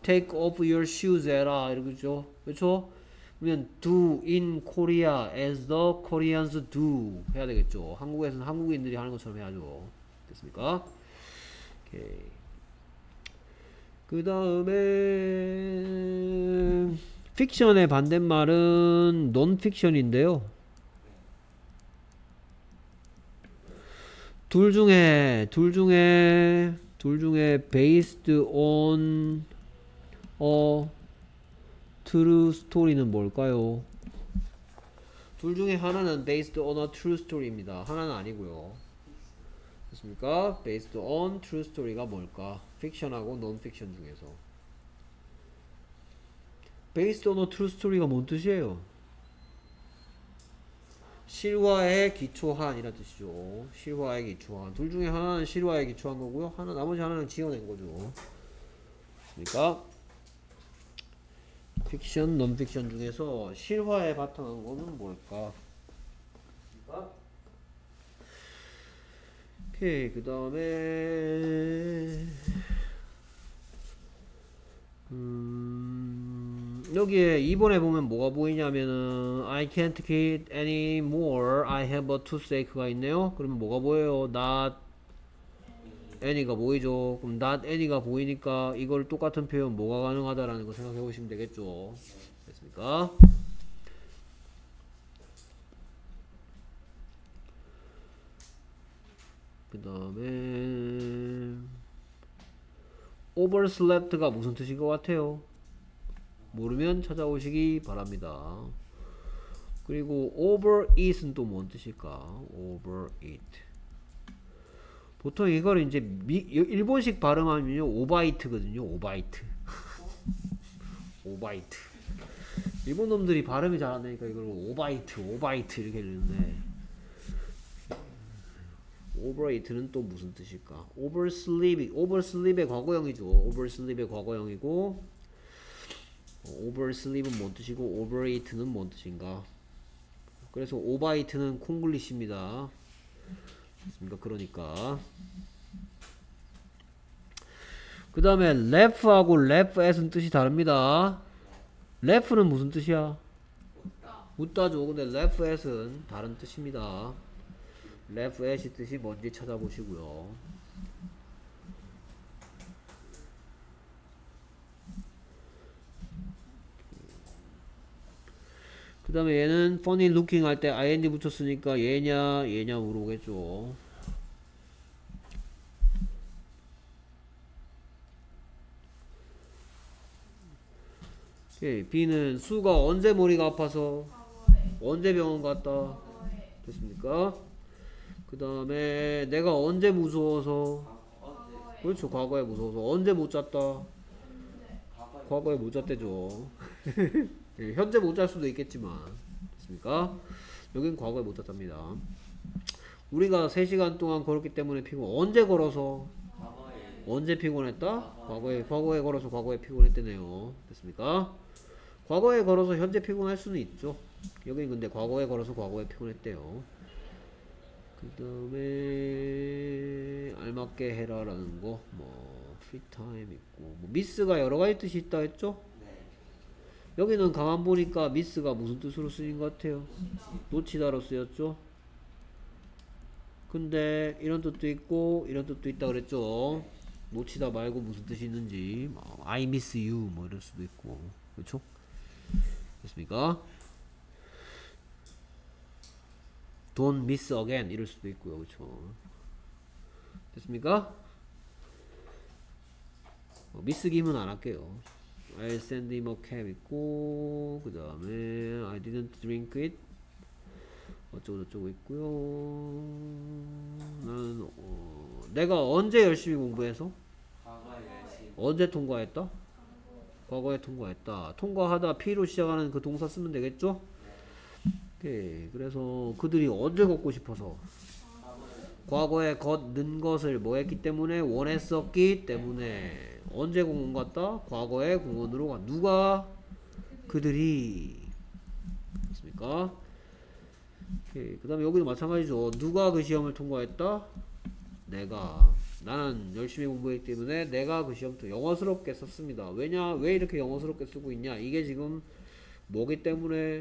take off your shoes 해라 이러죠. 그렇죠? 그러면 do in Korea as the Koreans do 해야 되겠죠. 한국에서는 한국인들이 하는 것처럼 해야죠. 됐습니까? 오케이. 그 다음에 픽션의 반대말은 논픽션인데요. 둘 중에 둘 중에 둘 중에 based on a true story는 뭘까요? 둘 중에 하나는 based on a true story입니다. 하나는 아니고요. 됐습니까? based on true story가 뭘까? 픽션하고 논픽션 중에서 based on a true story가 뭔 뜻이에요? 실화에 기초한 이란 뜻이죠. 실화에 기초한. 둘 중에 하나는 실화에 기초한 거고요. 하나 나머지 하나는 지어낸 거죠. 그러니까 픽션, 논픽션 중에서 실화에 바탕한 거는 뭘까? 그러니까 오케이. 그 다음에 음, 여기에 이 번에 보면 뭐가 보이냐면은 I can't get any more I have a toothache가 있네요. 그러면 뭐가 보여요? not any가 보이죠. 그럼 not any가 보이니까 이걸 똑같은 표현 뭐가 가능하다라는 거 생각해 보시면 되겠죠. 됐습니까? 그 다음에 overslept가 무슨 뜻인 것 같아요? 모르면 찾아오시기 바랍니다. 그리고 overeat은 또 뭔 뜻일까? overeat. 보통 이걸 이제 미, 일본식 발음하면요 오바이트거든요. 오바이트. 오바이트. 일본 놈들이 발음이 잘 안 되니까 이걸 오바이트, 오바이트 이렇게 읽는데 overeat는 또 무슨 뜻일까? oversleep, oversleep의 과거형이죠. oversleep의 과거형이고 oversleep은 뭔 뜻이고 overeat는 뭔 뜻인가? 그래서 오바이트는 콩글리시입니다. 됐습니까? 그러니까 그 다음에 left하고 left-at은 뜻이 다릅니다. left는 무슨 뜻이야? 웃다죠. 근데 left-at은 다른 뜻입니다. left-at이 뜻이 뭔지 찾아보시고요. 그 다음에 얘는 funny looking 할 때 ing 붙였으니까 얘냐 얘냐 물어보겠죠. 오케이. B는 수가 언제 머리가 아파서 언제 병원 갔다 됐습니까? 그 다음에 내가 언제 무서워서 그렇죠. 과거에 무서워서 언제 못 잤다 과거에 못 잤대죠. 네, 현재 못 잘 수도 있겠지만 됐습니까? 여긴 과거에 못 잤답니다. 우리가 세 시간 동안 걸었기 때문에 피곤. 언제 걸어서 언제 피곤했다? 과거에 과거에 걸어서 과거에 피곤했대네요. 됐습니까? 과거에 걸어서 현재 피곤할 수는 있죠. 여긴 근데 과거에 걸어서 과거에 피곤했대요. 그 다음에 알맞게 해라라는 거, 뭐 프리타임 있고, 뭐 미스가 여러 가지 뜻이 있다 했죠? 여기는 가만 보니까 미스가 무슨 뜻으로 쓰인 것 같아요? 놓치다로 쓰였죠? 근데 이런 뜻도 있고 이런 뜻도 있다 그랬죠? 놓치다 말고 무슨 뜻이 있는지 뭐, I miss you 뭐 이럴 수도 있고 그렇죠? 됐습니까? Don't miss again 이럴 수도 있고요. 그렇죠? 됐습니까? 어, 미스 김은 안 할게요. I'll send him a cab 있고 그 다음에 I didn't drink it 어쩌고 저쩌고 있고요. 나는 어, 내가 언제 열심히 공부해서 언제 통과했다? 과거에 통과했다. 통과하다 P로 시작하는 그 동사 쓰면 되겠죠? 오케이. 그래서 그들이 언제 걷고 싶어서 과거에 걷는 것을 뭐 했기 때문에 원했었기 때문에 언제 공원 갔다? 과거에 공원으로 가. 누가? 그들이. 됐습니까? 오케이. 그 다음에 여기도 마찬가지죠. 누가 그 시험을 통과했다? 내가. 나는 열심히 공부했기 때문에 내가 그 시험부터 영어스럽게 썼습니다. 왜냐? 왜 이렇게 영어스럽게 쓰고 있냐? 이게 지금 뭐기 때문에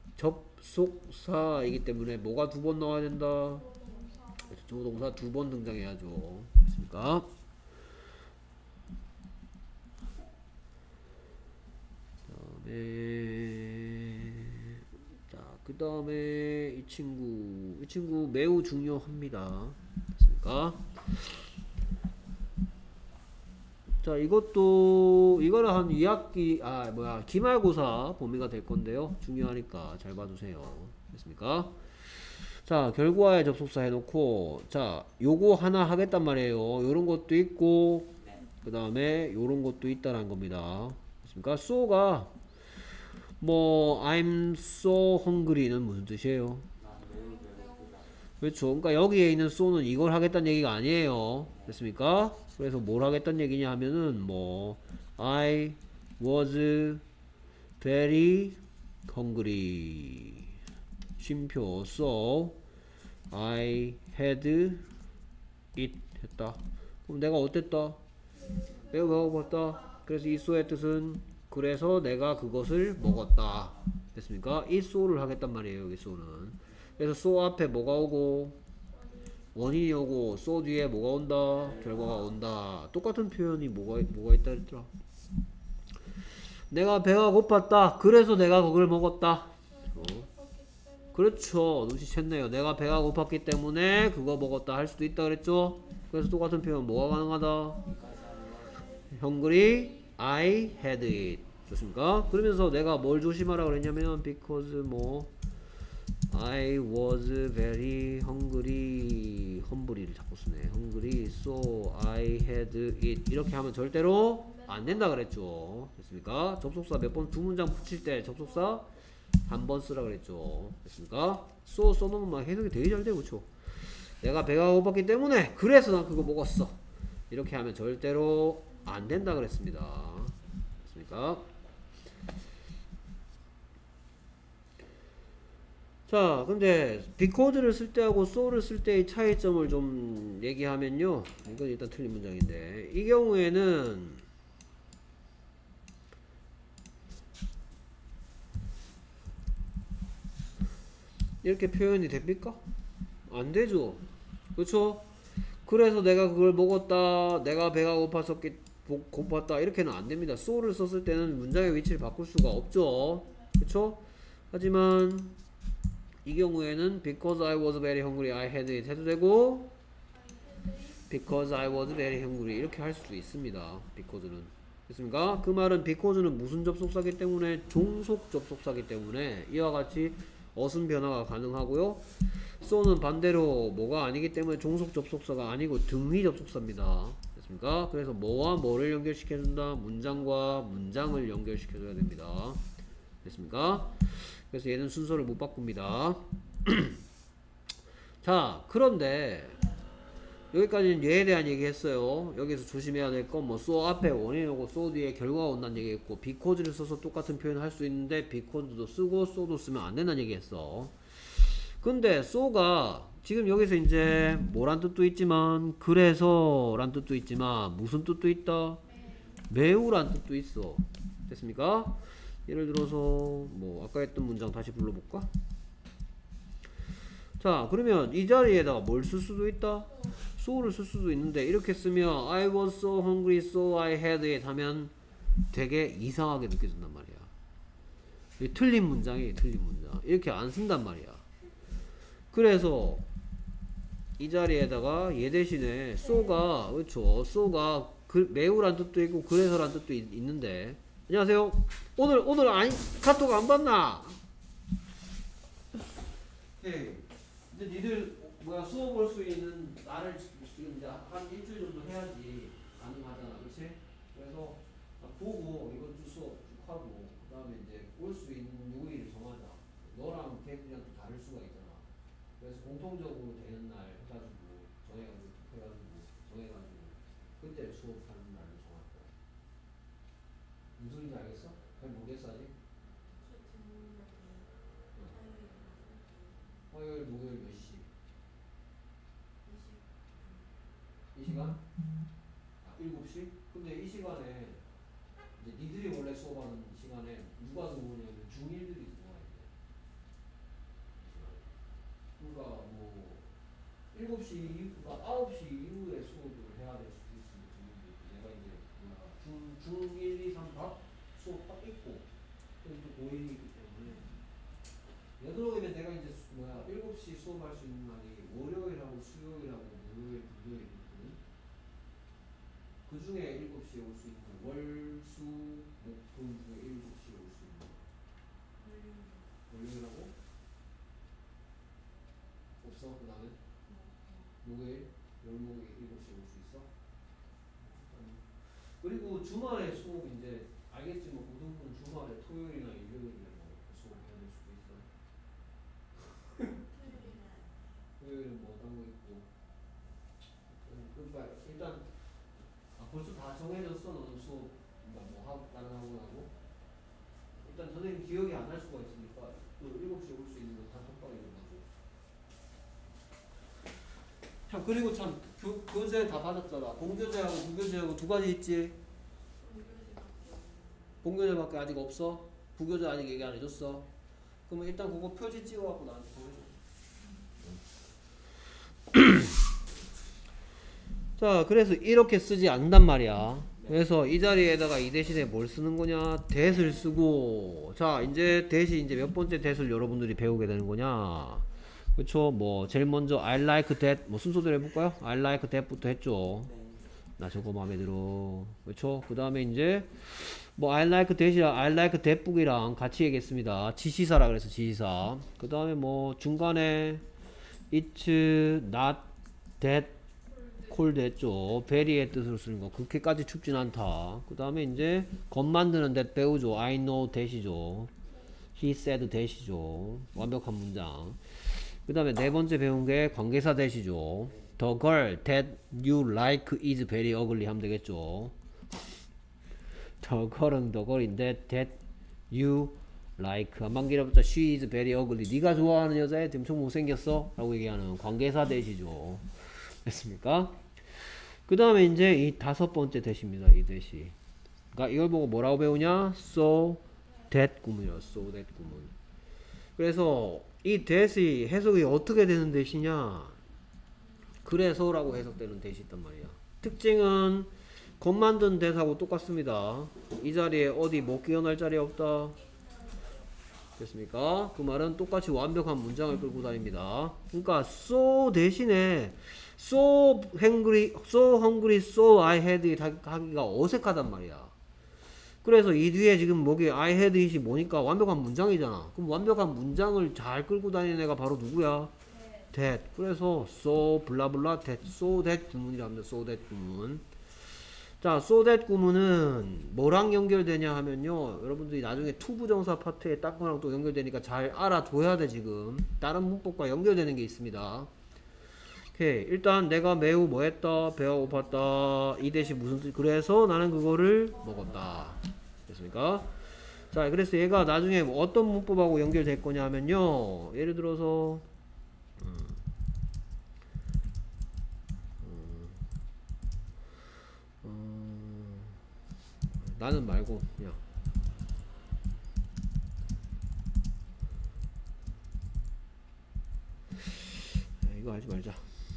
접속사이기 때문에 뭐가 두 번 나와야 된다? 주어동사 두 번 등장해야죠. 됐습니까? 그다음에 자, 그다음에 이 친구 이 친구 매우 중요합니다. 됐습니까? 자, 이것도 이거는 한 이 학기 아 뭐야 기말고사 범위가 될 건데요. 중요하니까 잘 봐주세요. 됐습니까? 자, 결과에 접속사 해놓고 자, 요거 하나 하겠단 말이에요. 요런 것도 있고 네. 그 다음에 요런 것도 있다라는 겁니다. 됐습니까? so가 뭐 I'm so hungry는 무슨 뜻이에요? 아, 매우 배고프다. 그렇죠. 그러니까 여기에 있는 so는 이걸 하겠다는 얘기가 아니에요. 됐습니까? 그래서 뭘 하겠다는 얘기냐 하면은 뭐 I was very hungry. 쉼표 so I had it 했다. 그럼 내가 어땠다? 매우 배고팠다. 그래서 이 so의 뜻은 그래서 내가 그것을 먹었다. 됐습니까? 이 so를 하겠단 말이에요. 여기 so는. 그래서 so 앞에 뭐가 오고 원인이 오고 so 뒤에 뭐가 온다? 결과가 온다. 똑같은 표현이 뭐가 뭐가 있다 그랬더라? 내가 배가 고팠다. 그래서 내가 그걸 먹었다. 어. 그렇죠. 눈치챘네요. 내가 배가 고팠기 때문에 그거 먹었다 할 수도 있다 그랬죠? 그래서 똑같은 표현 뭐가 가능하다? hungry, I had it. 좋습니까? 그러면서 내가 뭘 조심하라 그랬냐면 because 뭐 I was very hungry. 험브리를 자꾸 쓰네. hungry, so I had it. 이렇게 하면 절대로 안 된다 그랬죠. 됐습니까? 접속사 몇 번 두 문장 붙일 때 접속사 한 번 쓰라 그랬죠. 됐습니까? so 써놓으면 막 해석이 되게 잘 돼요. 그쵸? 내가 배가 고팠기 때문에 그래서 난 그거 먹었어. 이렇게 하면 절대로 안 된다 그랬습니다. 됐습니까? 자, 근데 because를 쓸 때하고 so를 쓸 때의 차이점을 좀 얘기하면요. 이건 일단 틀린 문장인데 이 경우에는 이렇게 표현이 됩니까? 안 되죠. 그렇죠? 그래서 내가 그걸 먹었다. 내가 배가 고팠었기 고팠다. 이렇게는 안 됩니다. so를 썼을 때는 문장의 위치를 바꿀 수가 없죠. 그렇죠? 하지만 이 경우에는 because I was very hungry, I had it 해도 되고 because I was very hungry 이렇게 할 수도 있습니다. because는. 됐습니까? 그 말은 because는 무슨 접속사기 때문에 종속 접속사기 때문에 이와 같이 어순 변화가 가능하고요. so는 반대로 뭐가 아니기 때문에 종속 접속사가 아니고 등위 접속사입니다. 됐습니까? 그래서 뭐와 뭐를 연결시켜준다? 문장과 문장을 연결시켜줘야 됩니다. 됐습니까? 그래서 얘는 순서를 못 바꿉니다. 자, 그런데 여기까지는 얘에 대한 얘기 했어요. 여기서 조심해야 될 건 뭐 so 앞에 원인이 오고 so 뒤에 결과가 온다는 얘기 했고 because를 써서 똑같은 표현을 할 수 있는데 because도 쓰고 so도 쓰면 안 된다는 얘기 했어. 근데 so가 지금 여기서 이제 뭐란 뜻도 있지만 그래서 란 뜻도 있지만 무슨 뜻도 있다? 매우란 뜻도 있어. 됐습니까? 예를 들어서 뭐 아까 했던 문장 다시 불러볼까? 자, 그러면 이 자리에다가 뭘 쓸 수도 있다? so를 쓸 수도 있는데 이렇게 쓰면 I was so hungry so I had it 하면 되게 이상하게 느껴진단 말이야. 이게 틀린 문장이에요. 틀린 문장. 이렇게 안 쓴단 말이야. 그래서 이 자리에다가 얘 대신에 so가 그렇죠. so가 그, 매우란 뜻도 있고 그래서란 뜻도 있, 있는데 안녕하세요. 오늘 오늘 아니 카톡 안 봤나? 네. 이제 니들 뭐야 수업 올 수 있는 날을 지금 이제 한 일주일 정도 해야지 가능하잖아, 그렇지? 그래서 보고 이번 주 수업 쭉 하고 그 다음에 이제 올 수 있는 요일을 정하자. 너랑 걔들이랑 또 다를 수가 있잖아. 그래서 공통적으로 되는 날 해가지고 정해가지고 해가지고 정해가지고 그때 수업하는 날을 정할 거야. 무슨 소리인지 알겠어? 잘 모르겠어 아직? 화요일, 목요일 몇 시? 이 시간? 아, 일곱 시? 근데 이 시간에 이제 니들이 원래 수업하는 시간에 누가 들어오냐면 중일들이 들어와야 돼. 그러니까 뭐 일곱 시 이후, 그러니까 아홉 시 이후에 수업을 해야 될 수도 있습니다. 내가 이제 뭐야 중, 중 일, 이, 삼 밥 수업 딱 있고 그리고 또 고일이기 때문에 예를 들면 내가 이제 수, 뭐야 일곱 시 수업할 수 있는 날이 월요일하고 수요일하고 목요일, 금요일 있거든. 그 중에 일곱 시에 올 수 있는 월, 수, 목, 금 중에 일곱 시에 올 수 있는 월요일하고 없어? 그 다음에 목요일, 월목일 일곱 시에 올 수 있어? 그리고 주말에 수업 이제 알겠지 뭐 고등부는 주말에 토요일이나 일요일에 뭐 수업해야 될 수도 있어. 토요일은 뭐 어떤 거 있고. 그러니까 일단 아, 벌써 다 정해졌어 너는 수업 그러니까 뭐 하고 다른 학원하고. 일단 선생님 기억이 안 날 수가 있으니까 그 일곱 시에 올 수 있는 거 다 똑바로 읽어가지고. 참 그리고 참 교, 교재 다 받았잖아. 본교재하고 부교재하고 두 가지 있지. 본교재밖에 아직 없어. 부교재 아직 얘기 안 해줬어. 그러면 일단 그거 표지 찍어갖고 나한테 보내줘. 자 그래서 이렇게 쓰지 않는단 말이야. 그래서 이 자리에다가 이 대신에 뭘 쓰는 거냐? that을 쓰고. 자 이제 that이 이제 몇 번째 that을 여러분들이 배우게 되는 거냐? 그쵸? 뭐 제일 먼저 I like that 뭐 순서대로 해볼까요? I like that부터 했죠. 나 저거 마음에 들어. 그쵸? 그 다음에 이제 뭐 I like that이랑 I like that book이랑 같이 얘기했습니다. 지시사라 그래서 지시사. 그 다음에 뭐 중간에 it's not that cold 했죠. very의 뜻으로 쓰는 거. 그렇게까지 춥진 않다. 그 다음에 이제 겉 만드는 that 배우죠. I know that이죠. he said that이죠. 완벽한 문장. 그 다음에 네 번째 배운 게 관계사 that이죠. The girl that you like is very ugly 하면 되겠죠. The girl은 the girl인데 that you like 한번 길어봤자 she is very ugly 네가 좋아하는 여자애 엄청 못생겼어 라고 얘기하는 관계사 that이죠. 됐습니까? 그 다음에 이제 이 다섯 번째 that입니다. 이 that이 그러니까 이걸 보고 뭐라고 배우냐? so that 구문이요. so that 구문. 그래서 이 that이 해석이 어떻게 되는 that이냐? 그래서 라고 해석되는 that이 있단 말이야. 특징은 겉 만든 that하고 똑같습니다. 이 자리에 어디 못 끼어날 자리 없다. 됐습니까? 그 말은 똑같이 완벽한 문장을 끌고 다닙니다. 그러니까 so 대신에 so hungry, so hungry, so I had it 하기가 어색하단 말이야. 그래서 이 뒤에 지금 뭐기 I had it이 뭐니까 완벽한 문장이잖아. 그럼 완벽한 문장을 잘 끌고 다니는 애가 바로 누구야? that. 그래서 so 블라블라 that, so that 구문이랍니다. so that 구문. 자, so that 구문은 뭐랑 연결되냐 하면요. 여러분들이 나중에 투부정사 파트에 딱 거랑 또 연결되니까 잘 알아둬야 돼 지금. 다른 문법과 연결되는 게 있습니다. 오케이. 일단 내가 매우 뭐 했다? 배가 고팠다. 이 대시 무슨 뜻? 그래서 나는 그거를 먹었다. 됐습니까? 자, 그래서 얘가 나중에 어떤 문법하고 연결될 거냐 하면요. 예를 들어서 음. 음. 나는 말고 그냥 이거 하지 말자.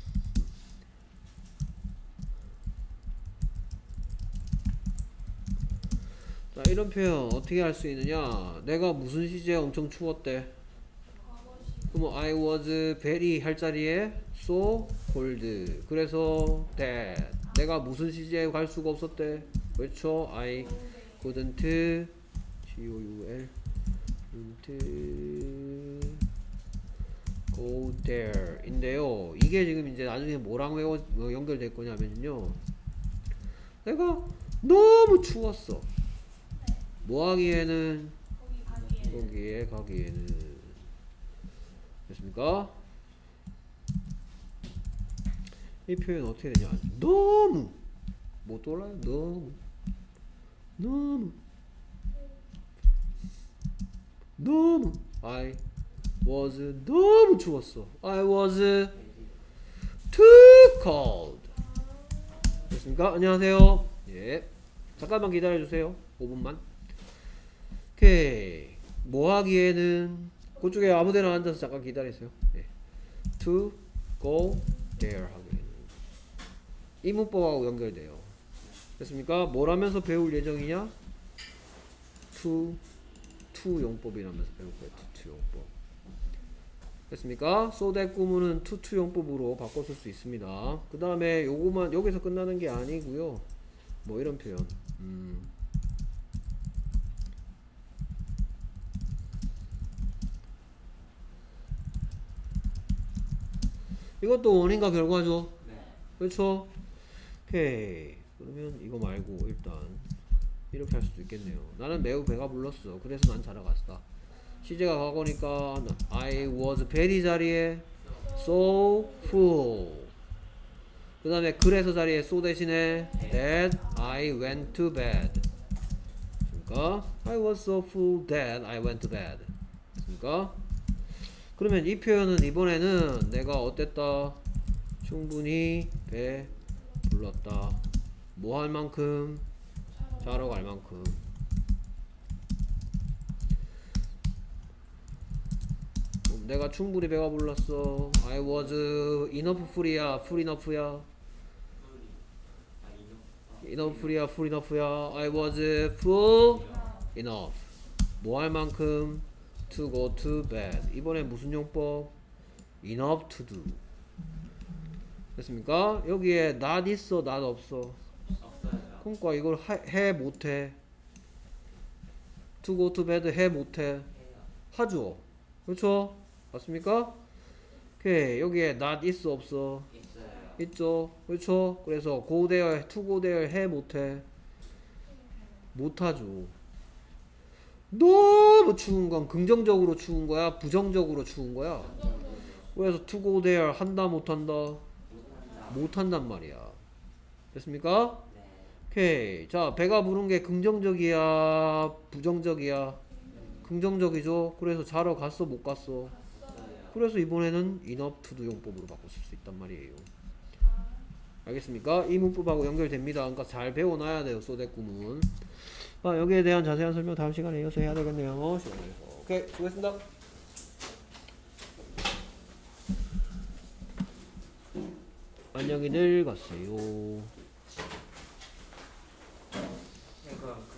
자, 이런 표현 어떻게 할 수 있느냐? 내가 무슨 시제에 엄청 추웠대? 그럼 I was very 할 자리에 so cold. 그래서 that. 내가 무슨 시제에 갈 수가 없었대? 그렇죠? I couldn't G-O-U-L couldn't go there 인데요. 이게 지금 이제 나중에 뭐랑 외워, 뭐 연결될 거냐면요. 내가 너무 추웠어. 뭐 하기에는? 거기에 가기에는. 됐습니까? 이 표현 어떻게 되냐? 너무 못 떠올라요? 너무 너무 너무 I was 너무 추웠어. I was too cold. 됐습니까? 안녕하세요. 예. 잠깐만 기다려주세요. 오 분만. 오케이. 뭐 하기에는 그쪽에 아무데나 앉아서 잠깐 기다리세요. 예. To go there 하기에는 이 문법하고 연결돼요. 됐습니까? 뭘 하면서 배울 예정이냐? to to 용법이라면서 배울 거예요. to to 용법. 됐습니까? so that 구문은 to to 용법으로 바꿔 쓸 수 있습니다. 그 다음에 요거만 여기서 끝나는 게 아니고요. 뭐 이런 표현. 음. 이것도 원인과 결과죠. 네. 그렇죠? 오케이. 그러면 이거 말고 일단 이렇게 할 수도 있겠네요. 나는 매우 배가 불렀어. 그래서 난 자러 갔다. 시제가 과거니까 I was very 자리에 so full. 그 다음에 그래서 자리에 so 대신에 that I went to bed. 그러니까 I was so full that I went to bed. 그러니까 그러면 이 표현은 이번에는 내가 어땠다? 충분히 배 불렀다. 뭐 할 만큼? 자러 갈 만큼. 내가 충분히 배가 불렀어. I was enough full이야, full enough야. enough full이야, full enough야. I was full enough. 뭐 할 만큼? To go to bed. 이번에 무슨 용법? Enough to do. 됐습니까? 여기에 not 있어, not 없어. 없어요. 그러니까 이걸 하, 해 못해? To go to bed 해 못해? 해요. 하죠. 그렇죠? 맞습니까? 오케이. 여기에 not 있어 없어? 있어요. 있죠. 그렇죠? 그래서 go there, to go there 해 못해? 못하죠. 너무 추운 건 긍정적으로 추운 거야? 부정적으로 추운 거야? 그래서 to go there 한다 못한다? 못한다. 못한단 말이야. 됐습니까? 네. 오케이. 자, 배가 부른 게 긍정적이야? 부정적이야? 긍정적이죠. 그래서 자러 갔어 못 갔어? 없어요. 그래서 이번에는 enough to do 용법으로 바꿀 수 있단 말이에요. 알겠습니까? 이 문법하고 연결됩니다. 그러니까 잘 배워놔야 돼요. 소댓 구문. 아, 여기에 대한 자세한 설명 다음 시간에 이어서 해야 되겠네요. 시간에. 오케이, 수고했습니다. 안녕히들 가세요. 이거